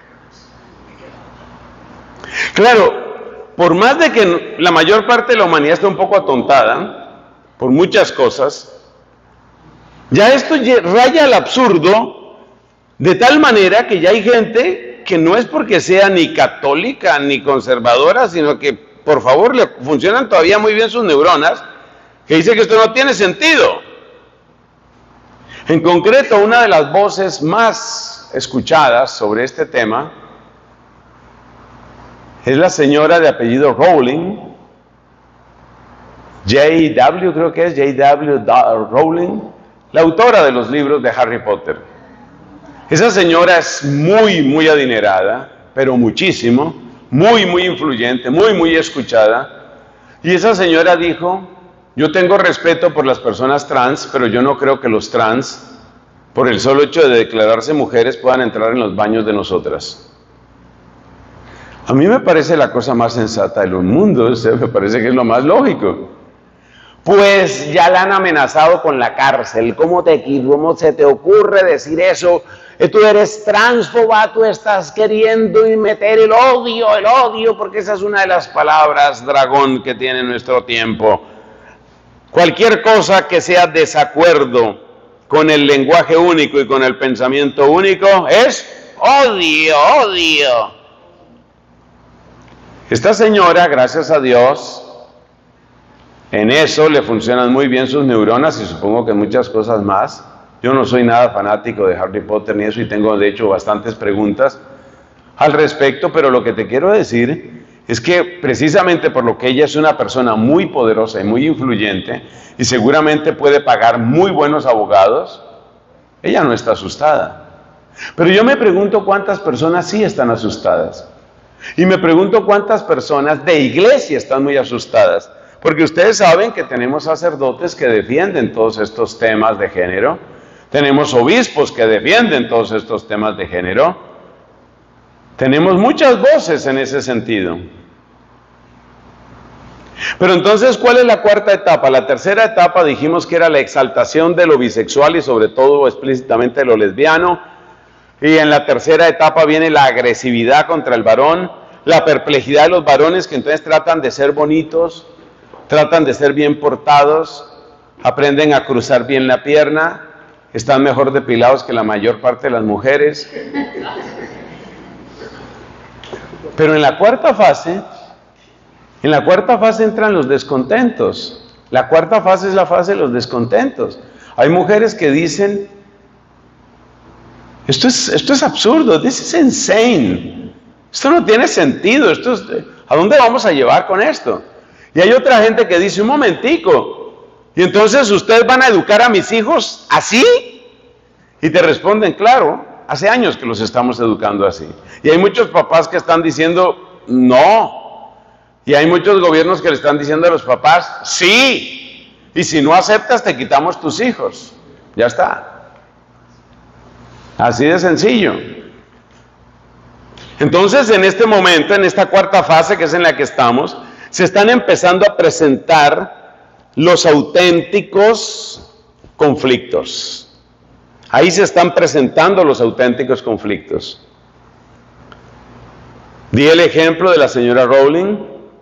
Claro, por más de que la mayor parte de la humanidad está un poco atontada, por muchas cosas, ya esto raya al absurdo, de tal manera que ya hay gente que no es porque sea ni católica ni conservadora, sino que, por favor, le funcionan todavía muy bien sus neuronas, que dice que esto no tiene sentido. En concreto, una de las voces más escuchadas sobre este tema es la señora de apellido Rowling, J W creo que es, J W Rowling, la autora de los libros de Harry Potter. Esa señora es muy, muy adinerada, pero muchísimo, muy, muy influyente, muy, muy escuchada. Y esa señora dijo Yo tengo respeto por las personas trans, pero yo no creo que los trans, por el solo hecho de declararse mujeres, puedan entrar en los baños de nosotras. A mí me parece la cosa más sensata del mundo, o sea, me parece que es lo más lógico. Pues ya la han amenazado con la cárcel. ¿Cómo, te, cómo se te ocurre decir eso? Tú eres transfoba, tú estás queriendo meter el odio, el odio, porque esa es una de las palabras dragón que tiene nuestro tiempo. Cualquier cosa que sea desacuerdo con el lenguaje único y con el pensamiento único es odio, odio. Esta señora, gracias a Dios, en eso le funcionan muy bien sus neuronas y supongo que muchas cosas más. Yo no soy nada fanático de Harry Potter ni eso y tengo de hecho bastantes preguntas al respecto, pero lo que te quiero decir es que precisamente por lo que ella es una persona muy poderosa y muy influyente y seguramente puede pagar muy buenos abogados, ella no está asustada. Pero yo me pregunto cuántas personas sí están asustadas. Y me pregunto cuántas personas de iglesia están muy asustadas. Porque ustedes saben que tenemos sacerdotes que defienden todos estos temas de género. Tenemos obispos que defienden todos estos temas de género. Tenemos muchas voces en ese sentido. Pero entonces, ¿cuál es la cuarta etapa? La tercera etapa dijimos que era la exaltación de lo bisexual y sobre todo explícitamente de lo lesbiano. Y en la tercera etapa viene la agresividad contra el varón, la perplejidad de los varones que entonces tratan de ser bonitos, tratan de ser bien portados, aprenden a cruzar bien la pierna, están mejor depilados que la mayor parte de las mujeres. Pero en la cuarta fase, en la cuarta fase entran los descontentos. La cuarta fase es la fase de los descontentos. Hay mujeres que dicen, esto es, esto es absurdo, this is insane. Esto no tiene sentido, esto es, ¿a dónde vamos a llevar con esto? Y hay otra gente que dice, un momentico, y entonces ustedes van a educar a mis hijos así. Y te responden, claro, hace años que los estamos educando así. Y hay muchos papás que están diciendo, no. Y hay muchos gobiernos que le están diciendo a los papás, sí. Y si no aceptas, te quitamos tus hijos. Ya está. Así de sencillo. Entonces, en este momento, en esta cuarta fase que es en la que estamos, se están empezando a presentar los auténticos conflictos. Ahí se están presentando los auténticos conflictos. Di el ejemplo de la señora Rowling,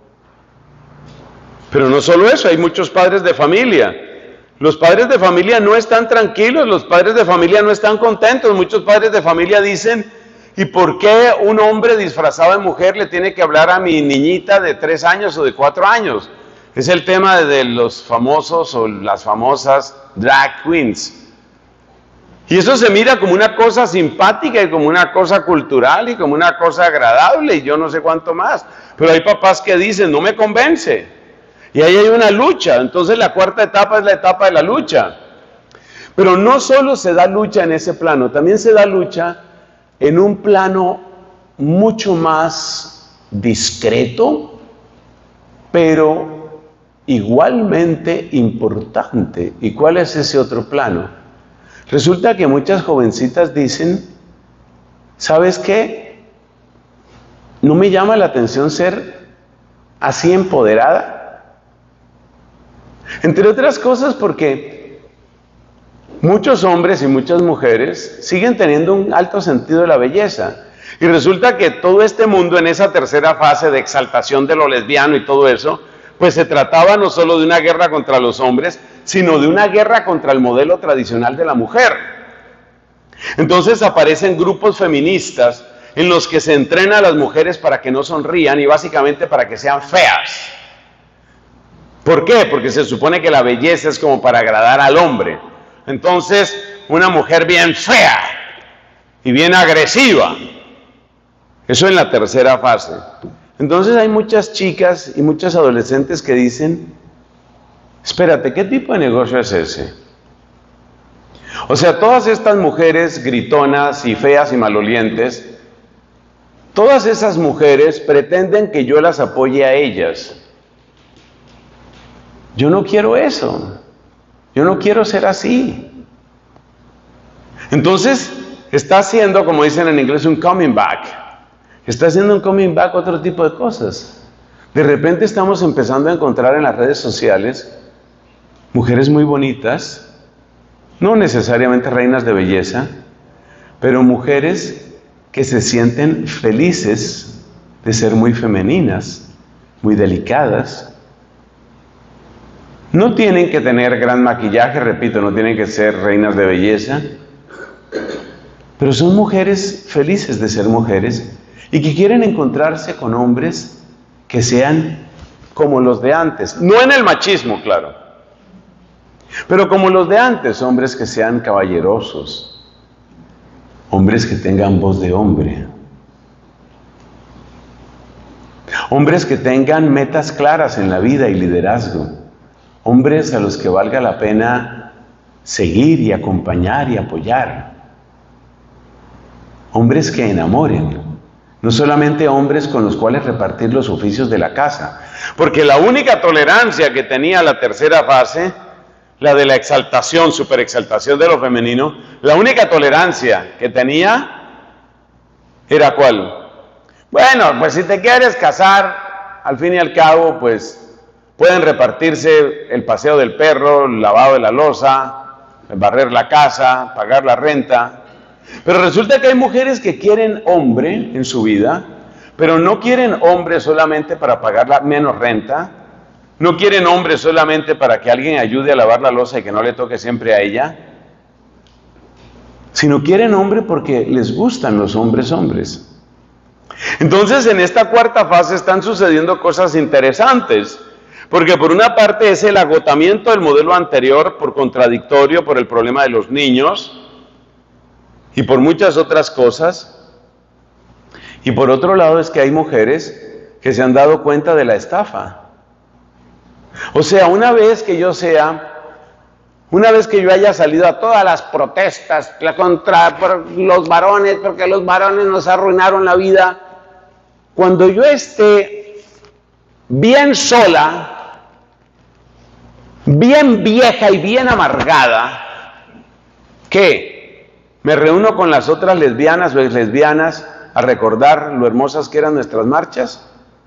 pero no solo eso, hay muchos padres de familia. Los padres de familia no están tranquilos, los padres de familia no están contentos. Muchos padres de familia dicen, ¿y por qué un hombre disfrazado de mujer le tiene que hablar a mi niñita de tres años o de cuatro años? Es el tema de los famosos o las famosas drag queens. Y eso se mira como una cosa simpática y como una cosa cultural y como una cosa agradable y yo no sé cuánto más. Pero hay papás que dicen, no me convence. Y ahí hay una lucha. Entonces la cuarta etapa es la etapa de la lucha. Pero no solo se da lucha en ese plano, también se da lucha en un plano mucho más discreto, pero igualmente importante. ¿Y cuál es ese otro plano? Resulta que muchas jovencitas dicen, ¿sabes qué? No me llama la atención ser así empoderada. Entre otras cosas porque muchos hombres y muchas mujeres siguen teniendo un alto sentido de la belleza. Y resulta que todo este mundo en esa tercera fase de exaltación de lo lesbiano y todo eso, pues se trataba no solo de una guerra contra los hombres, sino de una guerra contra el modelo tradicional de la mujer. Entonces aparecen grupos feministas en los que se entrena a las mujeres para que no sonrían y básicamente para que sean feas. ¿Por qué? Porque se supone que la belleza es como para agradar al hombre. Entonces, una mujer bien fea y bien agresiva. Eso en la tercera fase. Entonces hay muchas chicas y muchas adolescentes que dicen, espérate, ¿qué tipo de negocio es ese? O sea, todas estas mujeres gritonas y feas y malolientes, todas esas mujeres pretenden que yo las apoye a ellas. Yo no quiero eso. Yo no quiero ser así. Entonces, está haciendo, como dicen en inglés, un coming back. Está haciendo un coming back otro tipo de cosas. De repente estamos empezando a encontrar en las redes sociales mujeres muy bonitas, no necesariamente reinas de belleza, pero mujeres que se sienten felices de ser muy femeninas, muy delicadas. No tienen que tener gran maquillaje, repito, no tienen que ser reinas de belleza, pero son mujeres felices de ser mujeres y que quieren encontrarse con hombres que sean como los de antes, no en el machismo, claro, pero como los de antes, hombres que sean caballerosos, hombres que tengan voz de hombre, hombres que tengan metas claras en la vida y liderazgo, hombres a los que valga la pena seguir y acompañar y apoyar, hombres que enamoren, no solamente hombres con los cuales repartir los oficios de la casa, porque la única tolerancia que tenía la tercera fase, la de la exaltación, superexaltación de lo femenino, la única tolerancia que tenía era ¿cuál? Bueno, pues si te quieres casar, al fin y al cabo, pues pueden repartirse el paseo del perro, el lavado de la loza, barrer la casa, pagar la renta. Pero resulta que hay mujeres que quieren hombre en su vida, pero no quieren hombre solamente para pagar la menos renta, no quieren hombre solamente para que alguien ayude a lavar la loza y que no le toque siempre a ella, sino quieren hombre porque les gustan los hombres hombres. Entonces, en esta cuarta fase están sucediendo cosas interesantes, porque por una parte es el agotamiento del modelo anterior por contradictorio, por el problema de los niños y por muchas otras cosas, y por otro lado es que hay mujeres que se han dado cuenta de la estafa. O sea, una vez que yo sea, una vez que yo haya salido a todas las protestas la contra por los varones, porque los varones nos arruinaron la vida, cuando yo esté bien sola, bien vieja y bien amargada, ¿qué? ¿Me reúno con las otras lesbianas o ex lesbianas a recordar lo hermosas que eran nuestras marchas?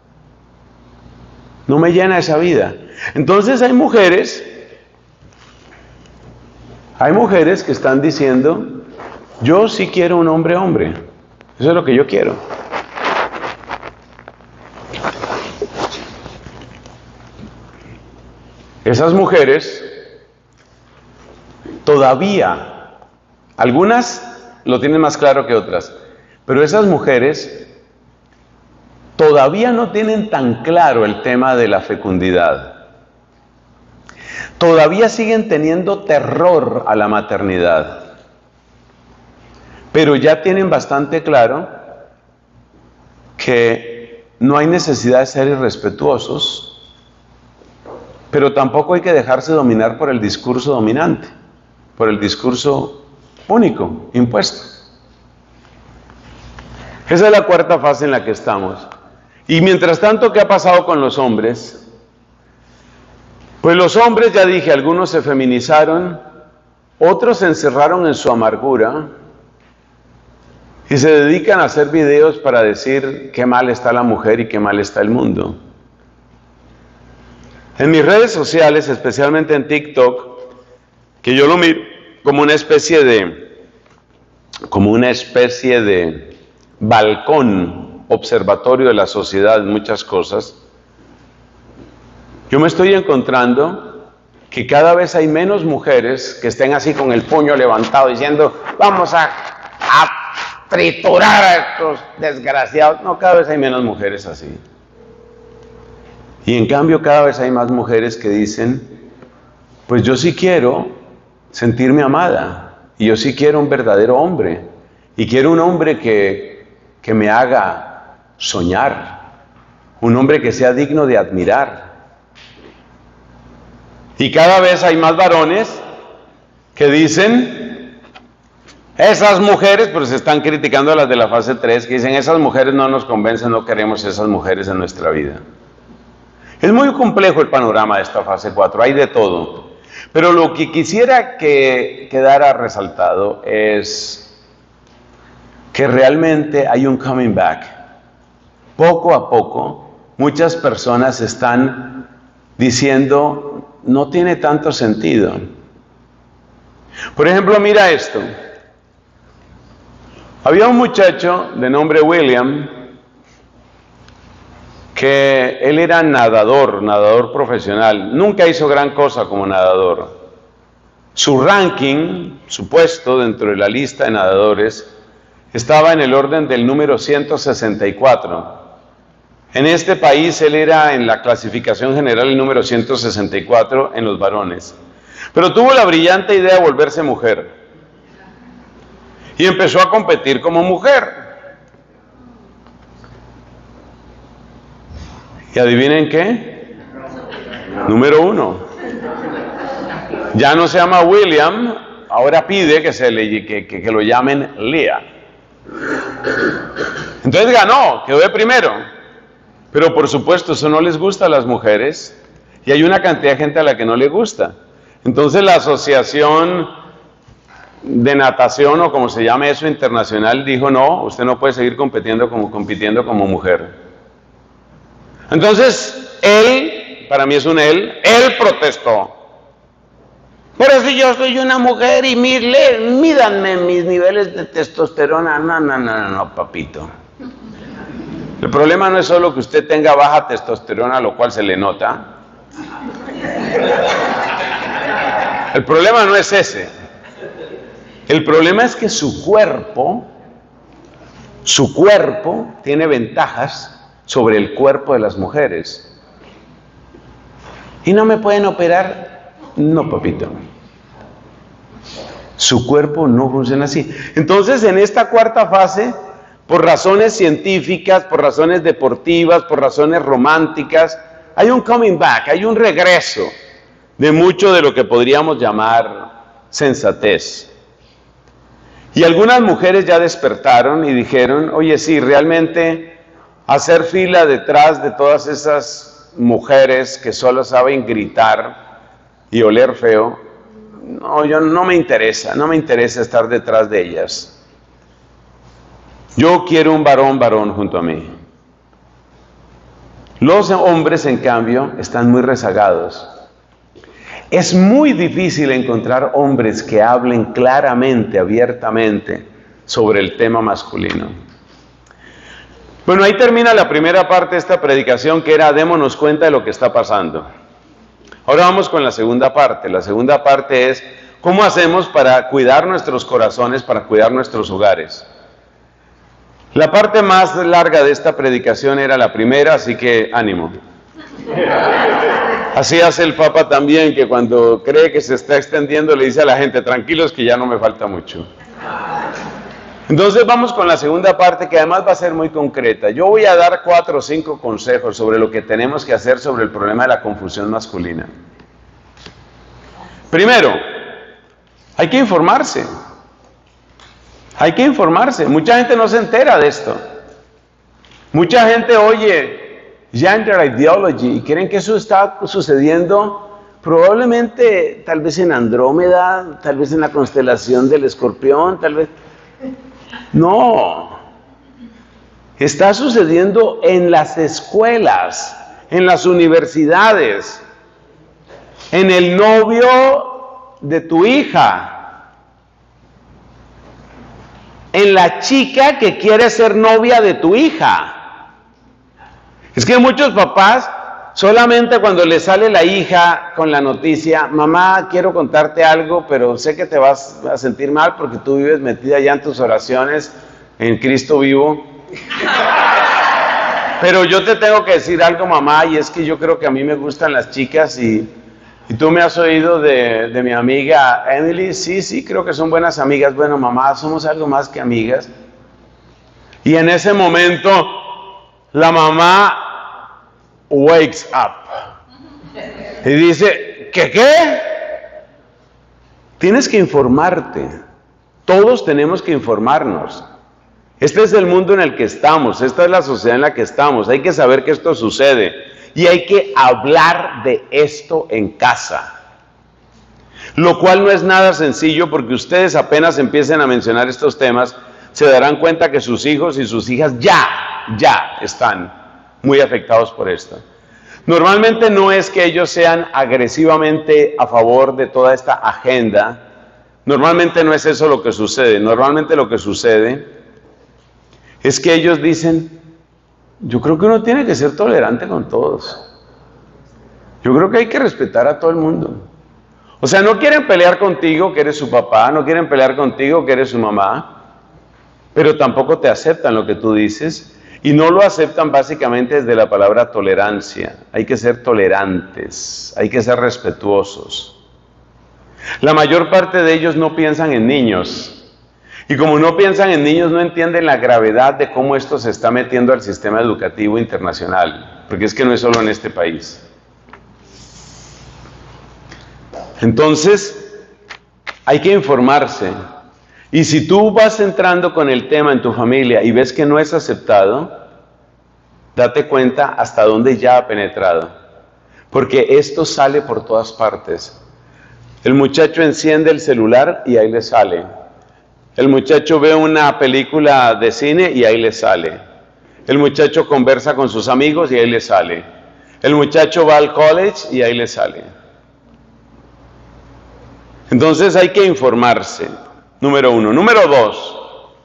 No me llena esa vida. Entonces hay mujeres, hay mujeres que están diciendo, yo sí quiero un hombre hombre, eso es lo que yo quiero. Esas mujeres todavía, algunas lo tienen más claro que otras, pero esas mujeres todavía no tienen tan claro el tema de la fecundidad. Todavía siguen teniendo terror a la maternidad, pero ya tienen bastante claro que no hay necesidad de ser irrespetuosos, pero tampoco hay que dejarse dominar por el discurso dominante, por el discurso único, impuesto. Esa es la cuarta fase en la que estamos. Y mientras tanto, ¿qué ha pasado con los hombres? Pues los hombres, ya dije, algunos se feminizaron, otros se encerraron en su amargura y se dedican a hacer videos para decir qué mal está la mujer y qué mal está el mundo. En mis redes sociales, especialmente en TikTok, que yo lo miro como una especie de, como una especie de balcón, observatorio de la sociedad en muchas cosas, yo me estoy encontrando que cada vez hay menos mujeres que estén así con el puño levantado diciendo, vamos a, a triturar a estos desgraciados. No, cada vez hay menos mujeres así. Y en cambio cada vez hay más mujeres que dicen, pues yo sí quiero sentirme amada, y yo sí quiero un verdadero hombre, y quiero un hombre que, que me haga soñar, un hombre que sea digno de admirar. Y cada vez hay más varones que dicen, esas mujeres, pero se están criticando a las de la fase tres, que dicen, esas mujeres no nos convencen, no queremos esas mujeres en nuestra vida. Es muy complejo el panorama de esta fase cuatro, hay de todo. Pero lo que quisiera que quedara resaltado es que realmente hay un coming back. Poco a poco, muchas personas están diciendo, no tiene tanto sentido. Por ejemplo, mira esto. Había un muchacho de nombre William, que él era nadador, nadador profesional. Nunca hizo gran cosa como nadador. Su ranking, su puesto dentro de la lista de nadadores, estaba en el orden del número ciento sesenta y cuatro. En este país él era en la clasificación general el número ciento sesenta y cuatro en los varones. Pero tuvo la brillante idea de volverse mujer. Y empezó a competir como mujer. ¿Y adivinen qué? Número uno. Ya no se llama William, ahora pide que, se le, que, que, que lo llamen Leah. Entonces ganó, quedó de primero. Pero por supuesto, eso no les gusta a las mujeres. Y hay una cantidad de gente a la que no le gusta. Entonces la asociación de natación, o como se llame eso, internacional, dijo, no, usted no puede seguir compitiendo como, compitiendo como mujer. Entonces, él, para mí es un él, él protestó. Pero si yo soy una mujer y mire, mídanme mis niveles de testosterona. No, no, no, no, no, papito. El problema no es solo que usted tenga baja testosterona, lo cual se le nota. El problema no es ese. El problema es que su cuerpo, su cuerpo tiene ventajas sobre el cuerpo de las mujeres. ¿Y no me pueden operar? No, papito. Su cuerpo no funciona así. Entonces, en esta cuarta fase, por razones científicas, por razones deportivas, por razones románticas, hay un coming back, hay un regreso de mucho de lo que podríamos llamar sensatez. Y algunas mujeres ya despertaron y dijeron, oye, sí, realmente hacer fila detrás de todas esas mujeres que solo saben gritar y oler feo, no, yo no me interesa, no me interesa estar detrás de ellas. Yo quiero un varón, varón junto a mí. Los hombres, en cambio, están muy rezagados. Es muy difícil encontrar hombres que hablen claramente, abiertamente, sobre el tema masculino. Bueno, ahí termina la primera parte de esta predicación, que era démonos cuenta de lo que está pasando. Ahora vamos con la segunda parte. La segunda parte es cómo hacemos para cuidar nuestros corazones, para cuidar nuestros hogares. La parte más larga de esta predicación era la primera, así que ánimo. Así hace el Papa también, que cuando cree que se está extendiendo le dice a la gente, tranquilos que ya no me falta mucho. Entonces vamos con la segunda parte, que además va a ser muy concreta. Yo voy a dar cuatro o cinco consejos sobre lo que tenemos que hacer sobre el problema de la confusión masculina. Primero, hay que informarse. Hay que informarse. Mucha gente no se entera de esto. Mucha gente oye gender ideology y creen que eso está sucediendo probablemente, tal vez en Andrómeda, tal vez en la constelación del Escorpión, tal vez... No. Está sucediendo en las escuelas, en las universidades, en el novio de tu hija, en la chica que quiere ser novia de tu hija. Es que muchos papás, solamente cuando les sale la hija con la noticia, mamá, quiero contarte algo, pero sé que te vas a sentir mal porque tú vives metida ya en tus oraciones, en Cristo vivo. Pero yo te tengo que decir algo, mamá, y es que yo creo que a mí me gustan las chicas y, y tú me has oído de, de mi amiga Emily. Sí, sí, creo que son buenas amigas. Bueno, mamá, somos algo más que amigas. Y en ese momento, la mamá wakes up y dice, ¿qué qué? Tienes que informarte. Todos tenemos que informarnos. Este es el mundo en el que estamos, esta es la sociedad en la que estamos. Hay que saber que esto sucede. y hay que hablar de esto en casa. Lo cual no es nada sencillo porque ustedes apenas empiecen a mencionar estos temas, se darán cuenta que sus hijos y sus hijas ya, ya están muy afectados por esto. Normalmente no es que ellos sean agresivamente a favor de toda esta agenda. Normalmente no es eso lo que sucede. Normalmente lo que sucede es que ellos dicen, yo creo que uno tiene que ser tolerante con todos. Yo creo que hay que respetar a todo el mundo. O sea, no quieren pelear contigo que eres su papá, no quieren pelear contigo que eres su mamá, pero tampoco te aceptan lo que tú dices. Y no lo aceptan básicamente desde la palabra tolerancia. Hay que ser tolerantes, hay que ser respetuosos. La mayor parte de ellos no piensan en niños. Y como no piensan en niños, no entienden la gravedad de cómo esto se está metiendo al sistema educativo internacional. Porque es que no es solo en este país. Entonces, hay que informarse. Y si tú vas entrando con el tema en tu familia y ves que no es aceptado, date cuenta hasta dónde ya ha penetrado. Porque esto sale por todas partes. El muchacho enciende el celular y ahí le sale. El muchacho ve una película de cine y ahí le sale. El muchacho conversa con sus amigos y ahí le sale. El muchacho va al college y ahí le sale. Entonces hay que informarse. Número uno. Número dos.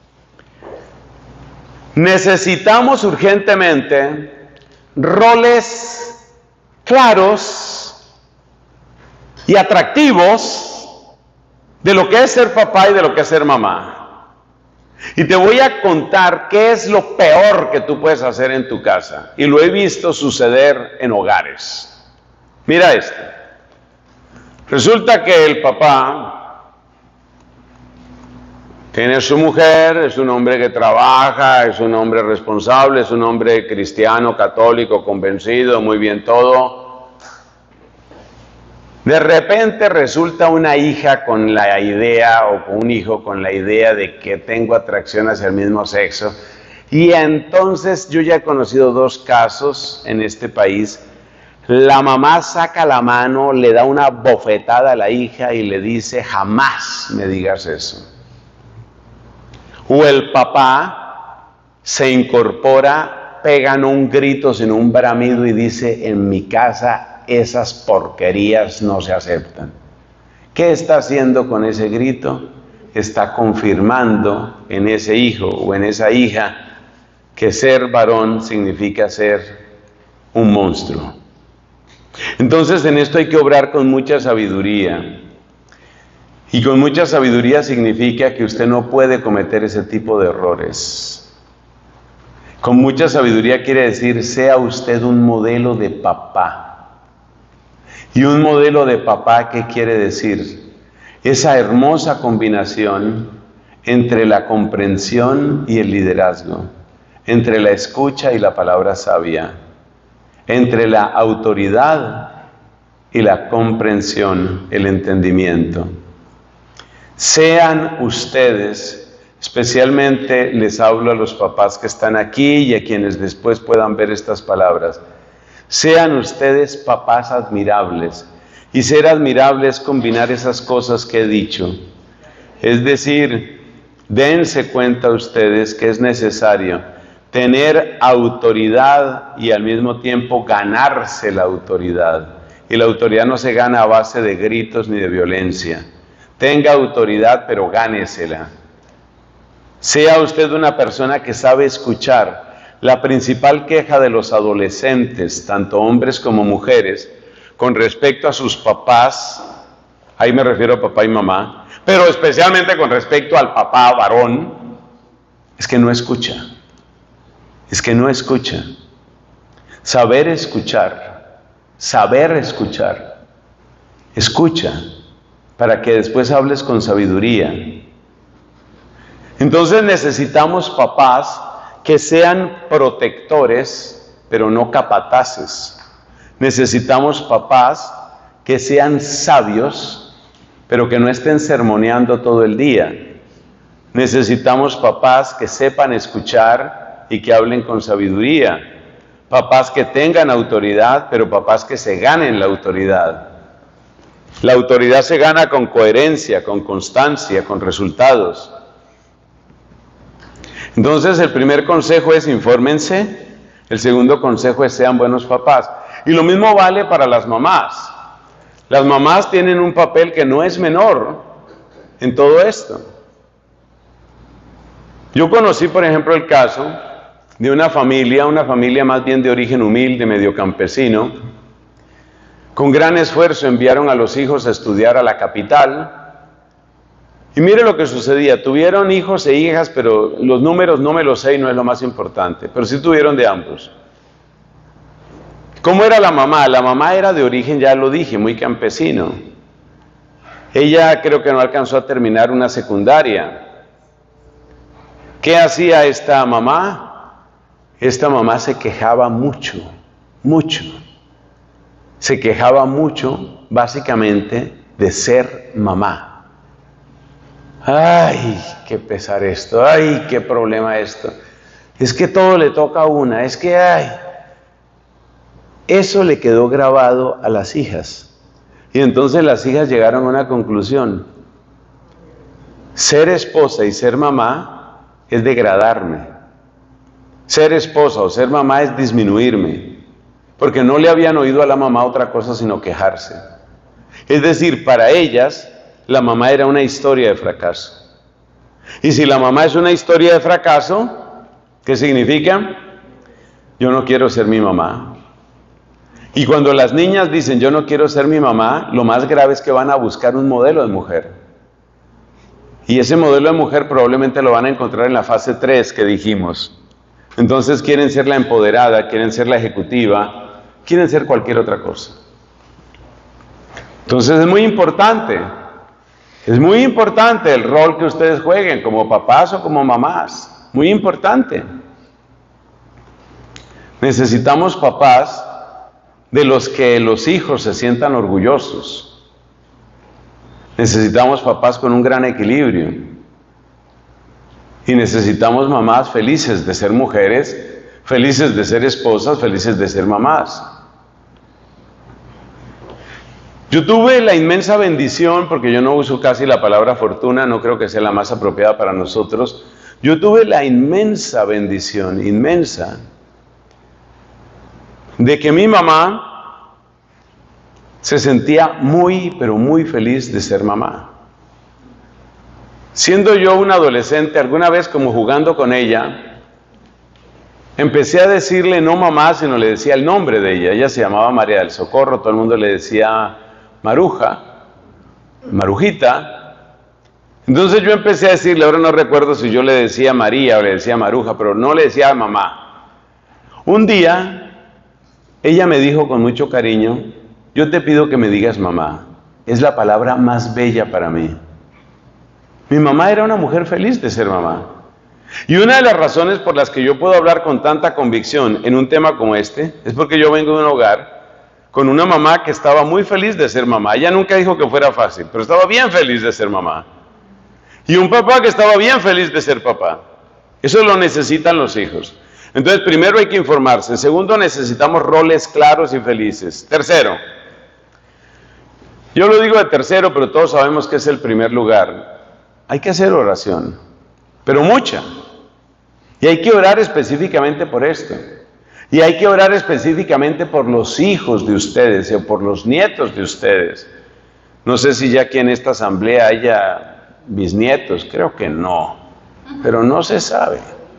Necesitamos urgentemente roles claros y atractivos de lo que es ser papá y de lo que es ser mamá. Y te voy a contar qué es lo peor que tú puedes hacer en tu casa. Y lo he visto suceder en hogares. Mira esto. Resulta que el papá tiene su mujer, es un hombre que trabaja, es un hombre responsable, es un hombre cristiano, católico, convencido, muy bien todo. De repente resulta una hija con la idea, o un hijo con la idea de que tengo atracción hacia el mismo sexo. Y entonces yo ya he conocido dos casos en este país. La mamá saca la mano, le da una bofetada a la hija y le dice, jamás me digas eso. O el papá se incorpora, pegan un grito sin un bramido y dice, en mi casa esas porquerías no se aceptan. ¿Qué está haciendo con ese grito? Está confirmando en ese hijo o en esa hija que ser varón significa ser un monstruo. Entonces en esto hay que obrar con mucha sabiduría. Y con mucha sabiduría significa que usted no puede cometer ese tipo de errores. Con mucha sabiduría quiere decir, sea usted un modelo de papá. Y un modelo de papá, ¿qué quiere decir? Esa hermosa combinación entre la comprensión y el liderazgo, entre la escucha y la palabra sabia, entre la autoridad y la comprensión, el entendimiento. Sean ustedes, especialmente les hablo a los papás que están aquí y a quienes después puedan ver estas palabras, sean ustedes papás admirables. Y ser admirable es combinar esas cosas que he dicho. Es decir, dense cuenta ustedes que es necesario tener autoridad y al mismo tiempo ganarse la autoridad. Y la autoridad no se gana a base de gritos ni de violencia. Tenga autoridad, pero gánesela. Sea usted una persona que sabe escuchar. La principal queja de los adolescentes, tanto hombres como mujeres, con respecto a sus papás, ahí me refiero a papá y mamá, pero especialmente con respecto al papá varón, es que no escucha. Es que no escucha. Saber escuchar, saber escuchar. Escucha, para que después hables con sabiduría. Entonces necesitamos papás que sean protectores, pero no capataces. Necesitamos papás que sean sabios, pero que no estén sermoneando todo el día. Necesitamos papás que sepan escuchar y que hablen con sabiduría. papás que tengan autoridad, pero papás que se ganen la autoridad. La autoridad se gana con coherencia, con constancia, con resultados. Entonces el primer consejo es infórmense, el segundo consejo es sean buenos papás. Y lo mismo vale para las mamás. Las mamás tienen un papel que no es menor en todo esto. Yo conocí, por ejemplo, el caso de una familia, una familia más bien de origen humilde, medio campesino. Con gran esfuerzo enviaron a los hijos a estudiar a la capital. Y mire lo que sucedía, tuvieron hijos e hijas, pero los números no me los sé y no es lo más importante, pero sí tuvieron de ambos. ¿Cómo era la mamá? La mamá era de origen, ya lo dije, muy campesino. Ella creo que no alcanzó a terminar una secundaria. ¿Qué hacía esta mamá? Esta mamá se quejaba mucho, mucho. Se quejaba mucho, básicamente, de ser mamá. Ay, qué pesar esto, ay, qué problema esto. Es que todo le toca a una, es que, ay. Eso le quedó grabado a las hijas. Y entonces las hijas llegaron a una conclusión. Ser esposa y ser mamá es degradarme. Ser esposa o ser mamá es disminuirme. Porque no le habían oído a la mamá otra cosa sino quejarse. Es decir, para ellas, la mamá era una historia de fracaso. Y si la mamá es una historia de fracaso, ¿qué significa? Yo no quiero ser mi mamá. Y cuando las niñas dicen, yo no quiero ser mi mamá, lo más grave es que van a buscar un modelo de mujer. Y ese modelo de mujer probablemente lo van a encontrar en la fase tres que dijimos. Entonces quieren ser la empoderada, quieren ser la ejecutiva, quieren ser cualquier otra cosa. Entonces es muy importante, es muy importante el rol que ustedes jueguen como papás o como mamás. Muy importante. Necesitamos papás de los que los hijos se sientan orgullosos. Necesitamos papás con un gran equilibrio. Y necesitamos mamás felices de ser mujeres, felices de ser esposas, felices de ser mamás. Yo tuve la inmensa bendición, porque yo no uso casi la palabra fortuna, no creo que sea la más apropiada para nosotros. Yo tuve la inmensa bendición, inmensa, de que mi mamá se sentía muy, pero muy feliz de ser mamá. Siendo yo un adolescente, alguna vez como jugando con ella, empecé a decirle no mamá, sino le decía el nombre de ella. Ella se llamaba María del Socorro, todo el mundo le decía Maruja, Marujita. Entonces yo empecé a decirle, ahora no recuerdo si yo le decía María o le decía Maruja, pero no le decía mamá. Un día, ella me dijo con mucho cariño, yo te pido que me digas mamá, es la palabra más bella para mí. Mi mamá era una mujer feliz de ser mamá. Y una de las razones por las que yo puedo hablar con tanta convicción en un tema como este, es porque yo vengo de un hogar con una mamá que estaba muy feliz de ser mamá. Ella nunca dijo que fuera fácil, pero estaba bien feliz de ser mamá. Y un papá que estaba bien feliz de ser papá. Eso lo necesitan los hijos. Entonces, primero hay que informarse. Segundo, necesitamos roles claros y felices. Tercero, yo lo digo de tercero, pero todos sabemos que es el primer lugar. Hay que hacer oración, pero mucha. Y hay que orar específicamente por esto. Y hay que orar específicamente por los hijos de ustedes o por los nietos de ustedes. No sé si ya aquí en esta asamblea haya bisnietos, creo que no, pero no se sabe.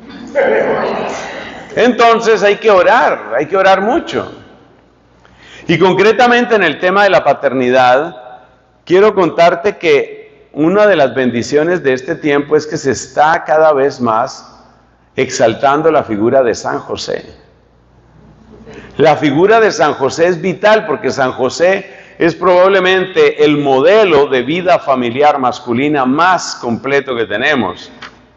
Entonces hay que orar, hay que orar mucho. Y concretamente en el tema de la paternidad, quiero contarte que una de las bendiciones de este tiempo es que se está cada vez más exaltando la figura de San José. La figura de San José es vital porque San José es probablemente el modelo de vida familiar masculina más completo que tenemos.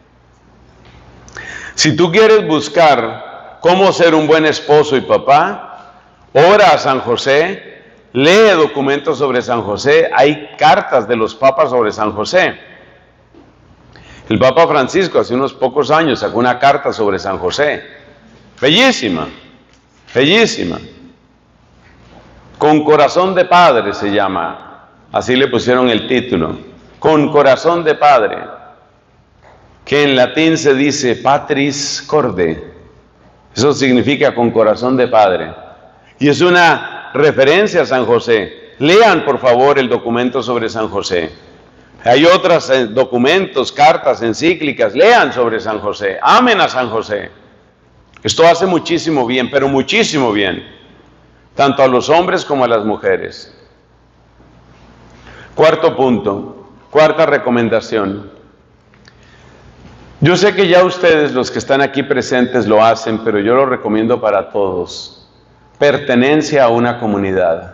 Si tú quieres buscar cómo ser un buen esposo y papá, ora a San José, lee documentos sobre San José, hay cartas de los papas sobre San José. El Papa Francisco hace unos pocos años sacó una carta sobre San José, bellísima. Bellísima. Con corazón de padre se llama. Así le pusieron el título. Con corazón de padre. Que en latín se dice patris corde. Eso significa con corazón de padre. Y es una referencia a San José. Lean, por favor, el documento sobre San José. Hay otros eh, documentos, cartas, encíclicas. Lean sobre San José. Amen a San José. Esto hace muchísimo bien, pero muchísimo bien. Tanto a los hombres como a las mujeres. Cuarto punto. Cuarta recomendación. Yo sé que ya ustedes, los que están aquí presentes, lo hacen, pero yo lo recomiendo para todos. Pertenencia a una comunidad.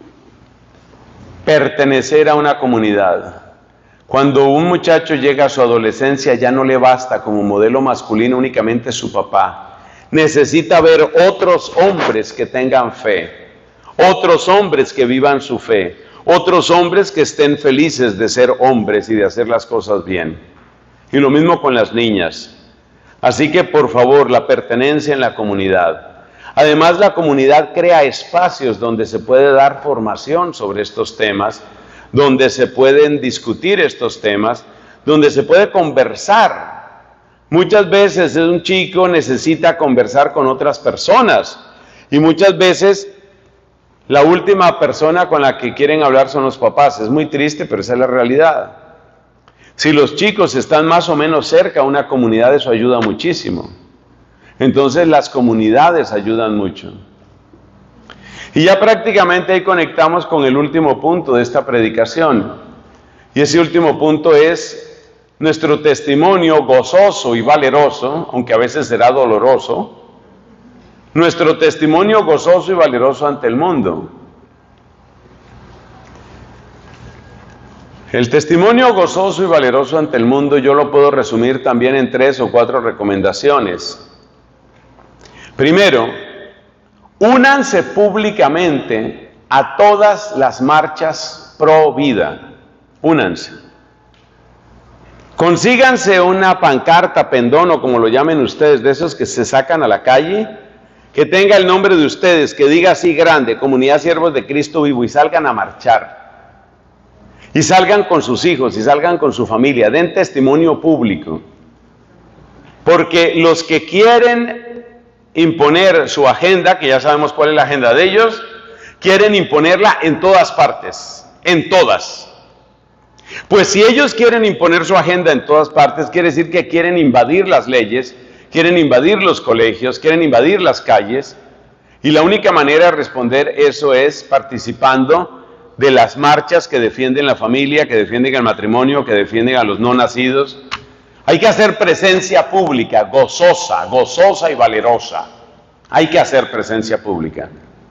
Pertenecer a una comunidad. Cuando un muchacho llega a su adolescencia, ya no le basta como modelo masculino únicamente su papá. Necesita ver otros hombres que tengan fe. Otros hombres que vivan su fe. Otros hombres que estén felices de ser hombres y de hacer las cosas bien. Y lo mismo con las niñas. Así que, por favor, la pertenencia en la comunidad. Además, la comunidad crea espacios donde se puede dar formación sobre estos temas, donde se pueden discutir estos temas, donde se puede conversar. Muchas veces un chico necesita conversar con otras personas y muchas veces la última persona con la que quieren hablar son los papás. Es muy triste, pero esa es la realidad. Si los chicos están más o menos cerca a una comunidad, eso ayuda muchísimo. Entonces las comunidades ayudan mucho. Y ya prácticamente ahí conectamos con el último punto de esta predicación. Y ese último punto es nuestro testimonio gozoso y valeroso, aunque a veces será doloroso, nuestro testimonio gozoso y valeroso ante el mundo. El testimonio gozoso y valeroso ante el mundo yo lo puedo resumir también en tres o cuatro recomendaciones. Primero, únanse públicamente a todas las marchas pro vida. Únanse. Consíganse una pancarta, pendón o como lo llamen ustedes, de esos que se sacan a la calle, que tenga el nombre de ustedes, que diga así grande, Comunidad Siervos de Cristo Vivo, y salgan a marchar. Y salgan con sus hijos, y salgan con su familia, den testimonio público. Porque los que quieren imponer su agenda, que ya sabemos cuál es la agenda de ellos, quieren imponerla en todas partes, en todas. Pues si ellos quieren imponer su agenda en todas partes, quiere decir que quieren invadir las leyes, quieren invadir los colegios, quieren invadir las calles, y la única manera de responder eso es participando de las marchas que defienden la familia, que defienden el matrimonio, que defienden a los no nacidos. Hay que hacer presencia pública, gozosa, gozosa y valerosa. Hay que hacer presencia pública.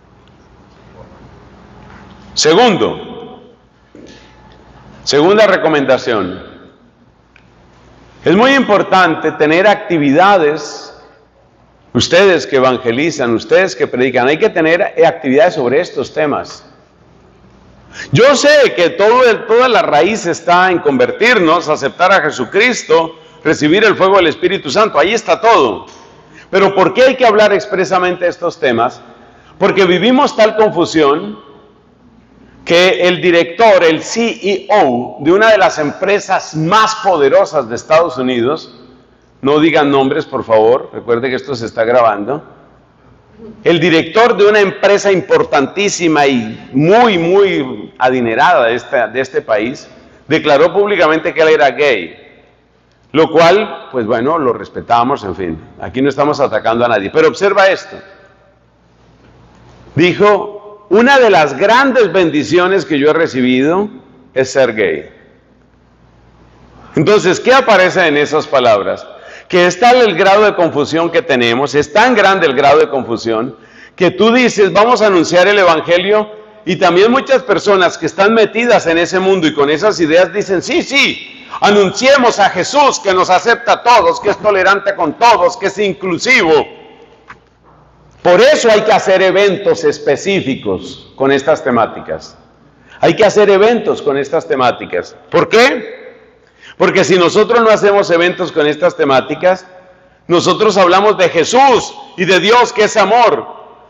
Segundo, segunda recomendación. Es muy importante tener actividades, ustedes que evangelizan, ustedes que predican, hay que tener actividades sobre estos temas. Yo sé que todo el, toda la raíz está en convertirnos, aceptar a Jesucristo, recibir el fuego del Espíritu Santo, ahí está todo. Pero ¿por qué hay que hablar expresamente de estos temas? Porque vivimos tal confusión que el director, el C E O de una de las empresas más poderosas de Estados Unidos, no digan nombres por favor, recuerde que esto se está grabando, el director de una empresa importantísima y muy, muy adinerada de este, de este país, declaró públicamente que él era gay. Lo cual, pues bueno, lo respetamos, en fin. Aquí no estamos atacando a nadie. Pero observa esto. Dijo, una de las grandes bendiciones que yo he recibido es ser gay. Entonces, ¿qué aparece en esas palabras? Que es tal el grado de confusión que tenemos, es tan grande el grado de confusión, que tú dices, vamos a anunciar el Evangelio, y también muchas personas que están metidas en ese mundo y con esas ideas dicen, sí, sí, anunciemos a Jesús que nos acepta a todos, que es tolerante con todos, que es inclusivo. Por eso hay que hacer eventos específicos con estas temáticas. Hay que hacer eventos con estas temáticas. ¿Por qué? Porque si nosotros no hacemos eventos con estas temáticas, nosotros hablamos de Jesús y de Dios que es amor,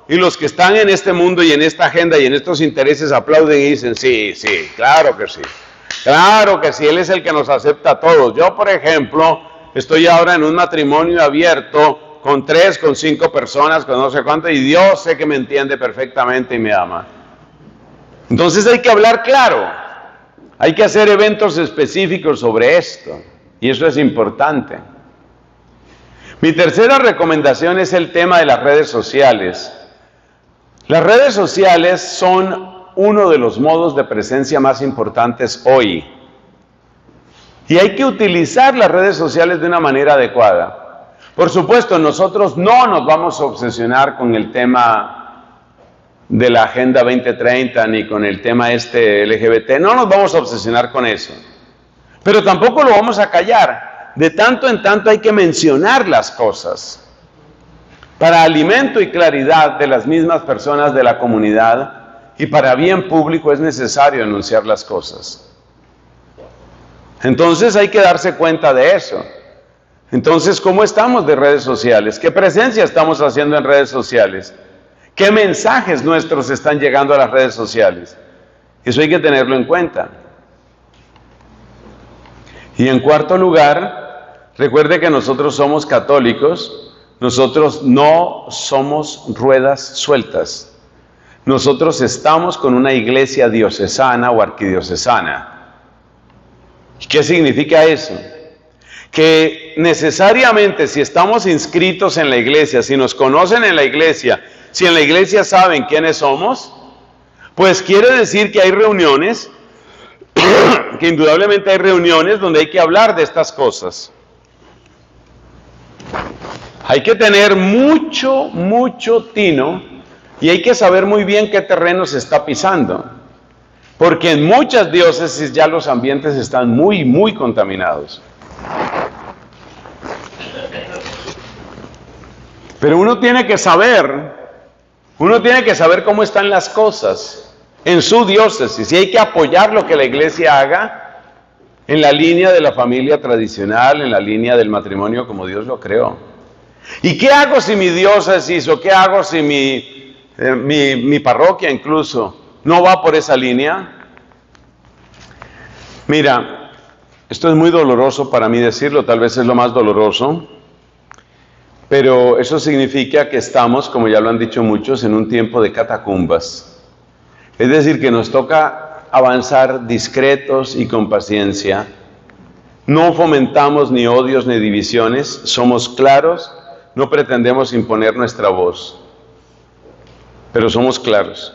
y los que están en este mundo y en esta agenda y en estos intereses aplauden y dicen, sí, sí, claro que sí. Claro que sí, Él es el que nos acepta a todos. Yo, por ejemplo, estoy ahora en un matrimonio abierto con tres, con cinco personas, con no sé cuánto, y Dios sé que me entiende perfectamente y me ama. Entonces hay que hablar claro. Hay que hacer eventos específicos sobre esto, y eso es importante. Mi tercera recomendación es el tema de las redes sociales. Las redes sociales son uno de los modos de presencia más importantes hoy. Y hay que utilizar las redes sociales de una manera adecuada. Por supuesto, nosotros no nos vamos a obsesionar con el tema de la Agenda veinte treinta ni con el tema este L G B T. No nos vamos a obsesionar con eso. Pero tampoco lo vamos a callar. De tanto en tanto hay que mencionar las cosas. Para alimento y claridad de las mismas personas de la comunidad, y para bien público es necesario anunciar las cosas. Entonces hay que darse cuenta de eso. Entonces, ¿cómo estamos de redes sociales? ¿Qué presencia estamos haciendo en redes sociales? ¿Qué mensajes nuestros están llegando a las redes sociales? Eso hay que tenerlo en cuenta. Y en cuarto lugar, recuerde que nosotros somos católicos, nosotros no somos ruedas sueltas. Nosotros estamos con una iglesia diocesana o arquidiocesana. ¿Qué significa eso? Que necesariamente si estamos inscritos en la iglesia, si nos conocen en la iglesia, si en la iglesia saben quiénes somos, pues quiere decir que hay reuniones, que indudablemente hay reuniones donde hay que hablar de estas cosas. Hay que tener mucho, mucho tino. Y hay que saber muy bien qué terreno se está pisando, porque en muchas diócesis ya los ambientes están muy, muy contaminados. Pero uno tiene que saber, uno tiene que saber cómo están las cosas en su diócesis, y hay que apoyar lo que la iglesia haga en la línea de la familia tradicional, en la línea del matrimonio como Dios lo creó. ¿Y qué hago si mi diócesis o qué hago si mi... Eh, mi, mi parroquia incluso no va por esa línea? Mira, esto es muy doloroso para mí decirlo, tal vez es lo más doloroso, pero eso significa que estamos, como ya lo han dicho muchos, en un tiempo de catacumbas. Es decir, que nos toca avanzar discretos y con paciencia. No fomentamos ni odios ni divisiones, somos claros, no pretendemos imponer nuestra voz. Pero somos claros.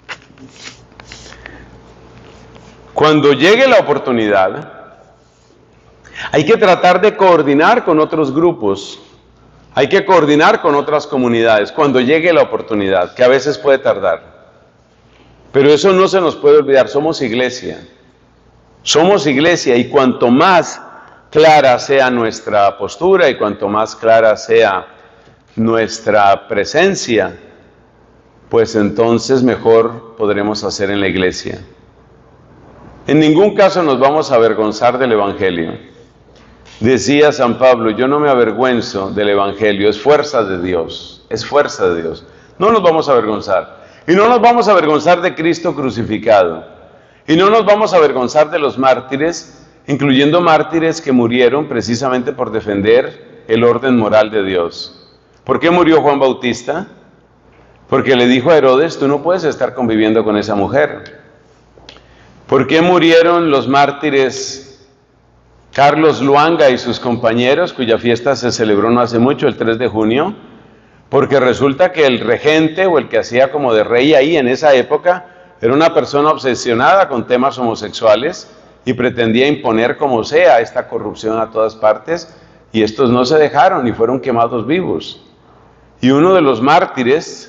Cuando llegue la oportunidad, hay que tratar de coordinar con otros grupos, hay que coordinar con otras comunidades, cuando llegue la oportunidad, que a veces puede tardar. Pero eso no se nos puede olvidar, somos iglesia. Somos iglesia, y cuanto más clara sea nuestra postura y cuanto más clara sea nuestra presencia, pues entonces mejor podremos hacer en la iglesia. En ningún caso nos vamos a avergonzar del Evangelio. Decía San Pablo, yo no me avergüenzo del Evangelio, es fuerza de Dios, es fuerza de Dios. No nos vamos a avergonzar. Y no nos vamos a avergonzar de Cristo crucificado. Y no nos vamos a avergonzar de los mártires, incluyendo mártires que murieron precisamente por defender el orden moral de Dios. ¿Por qué murió Juan Bautista? Porque le dijo a Herodes, tú no puedes estar conviviendo con esa mujer. ¿Por qué murieron los mártires Carlos Luanga y sus compañeros, cuya fiesta se celebró no hace mucho, el tres de junio? Porque resulta que el regente o el que hacía como de rey ahí en esa época era una persona obsesionada con temas homosexuales y pretendía imponer como sea esta corrupción a todas partes, y estos no se dejaron y fueron quemados vivos. Y uno de los mártires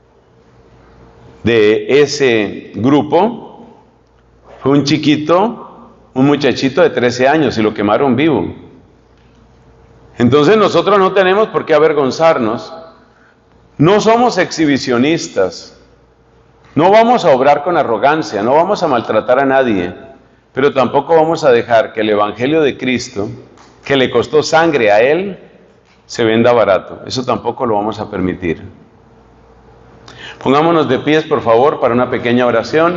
de ese grupo fue un chiquito, un muchachito de trece años, y lo quemaron vivo. Entonces nosotros no tenemos por qué avergonzarnos, no somos exhibicionistas, no vamos a obrar con arrogancia, no vamos a maltratar a nadie, pero tampoco vamos a dejar que el Evangelio de Cristo, que le costó sangre a Él, se venda barato. Eso tampoco lo vamos a permitir. Pongámonos de pies, por favor, para una pequeña oración.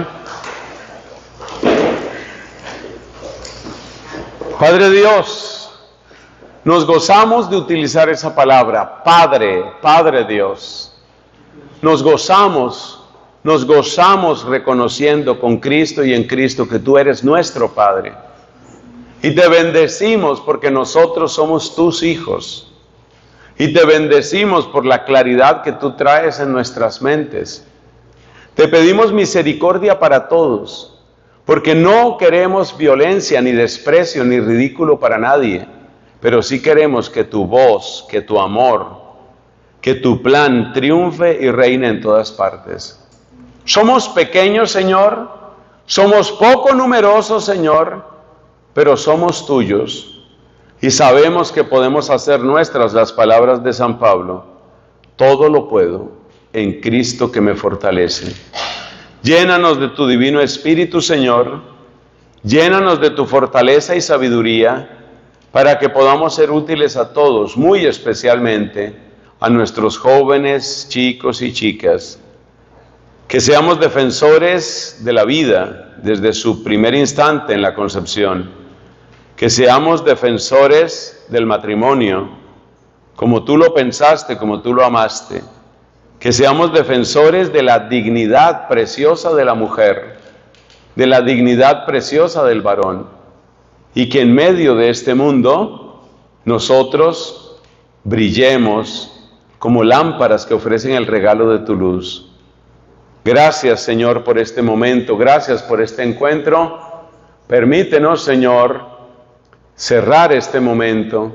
Padre Dios, nos gozamos de utilizar esa palabra, Padre, Padre Dios. Nos gozamos, nos gozamos reconociendo con Cristo y en Cristo que tú eres nuestro Padre. Y te bendecimos porque nosotros somos tus hijos. Y te bendecimos por la claridad que tú traes en nuestras mentes. Te pedimos misericordia para todos, porque no queremos violencia, ni desprecio, ni ridículo para nadie, pero sí queremos que tu voz, que tu amor, que tu plan triunfe y reine en todas partes. Somos pequeños, Señor, somos poco numerosos, Señor, pero somos tuyos. Y sabemos que podemos hacer nuestras las palabras de San Pablo. Todo lo puedo en Cristo que me fortalece. Llénanos de tu divino Espíritu, Señor. Llénanos de tu fortaleza y sabiduría para que podamos ser útiles a todos, muy especialmente a nuestros jóvenes, chicos y chicas. Que seamos defensores de la vida desde su primer instante en la concepción. Que seamos defensores del matrimonio, como tú lo pensaste, como tú lo amaste. Que seamos defensores de la dignidad preciosa de la mujer, de la dignidad preciosa del varón. Y que en medio de este mundo, nosotros brillemos como lámparas que ofrecen el regalo de tu luz. Gracias, Señor, por este momento. Gracias por este encuentro. Permítenos, Señor, cerrar este momento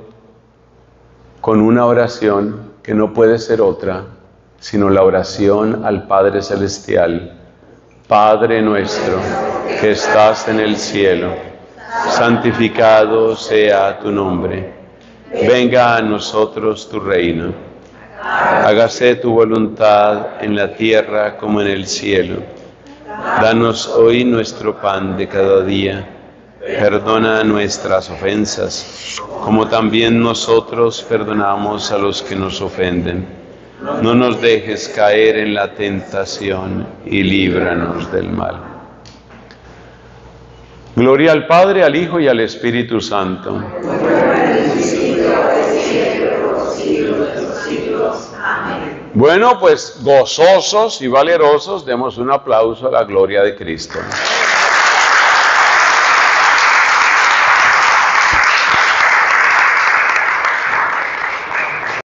con una oración que no puede ser otra, sino la oración al Padre Celestial. Padre nuestro, que estás en el cielo, santificado sea tu nombre. Venga a nosotros tu reino. Hágase tu voluntad en la tierra como en el cielo. Danos hoy nuestro pan de cada día. Perdona nuestras ofensas, como también nosotros perdonamos a los que nos ofenden. No nos dejes caer en la tentación y líbranos del mal. Gloria al Padre, al Hijo y al Espíritu Santo. Bueno, pues gozosos y valerosos, demos un aplauso a la gloria de Cristo.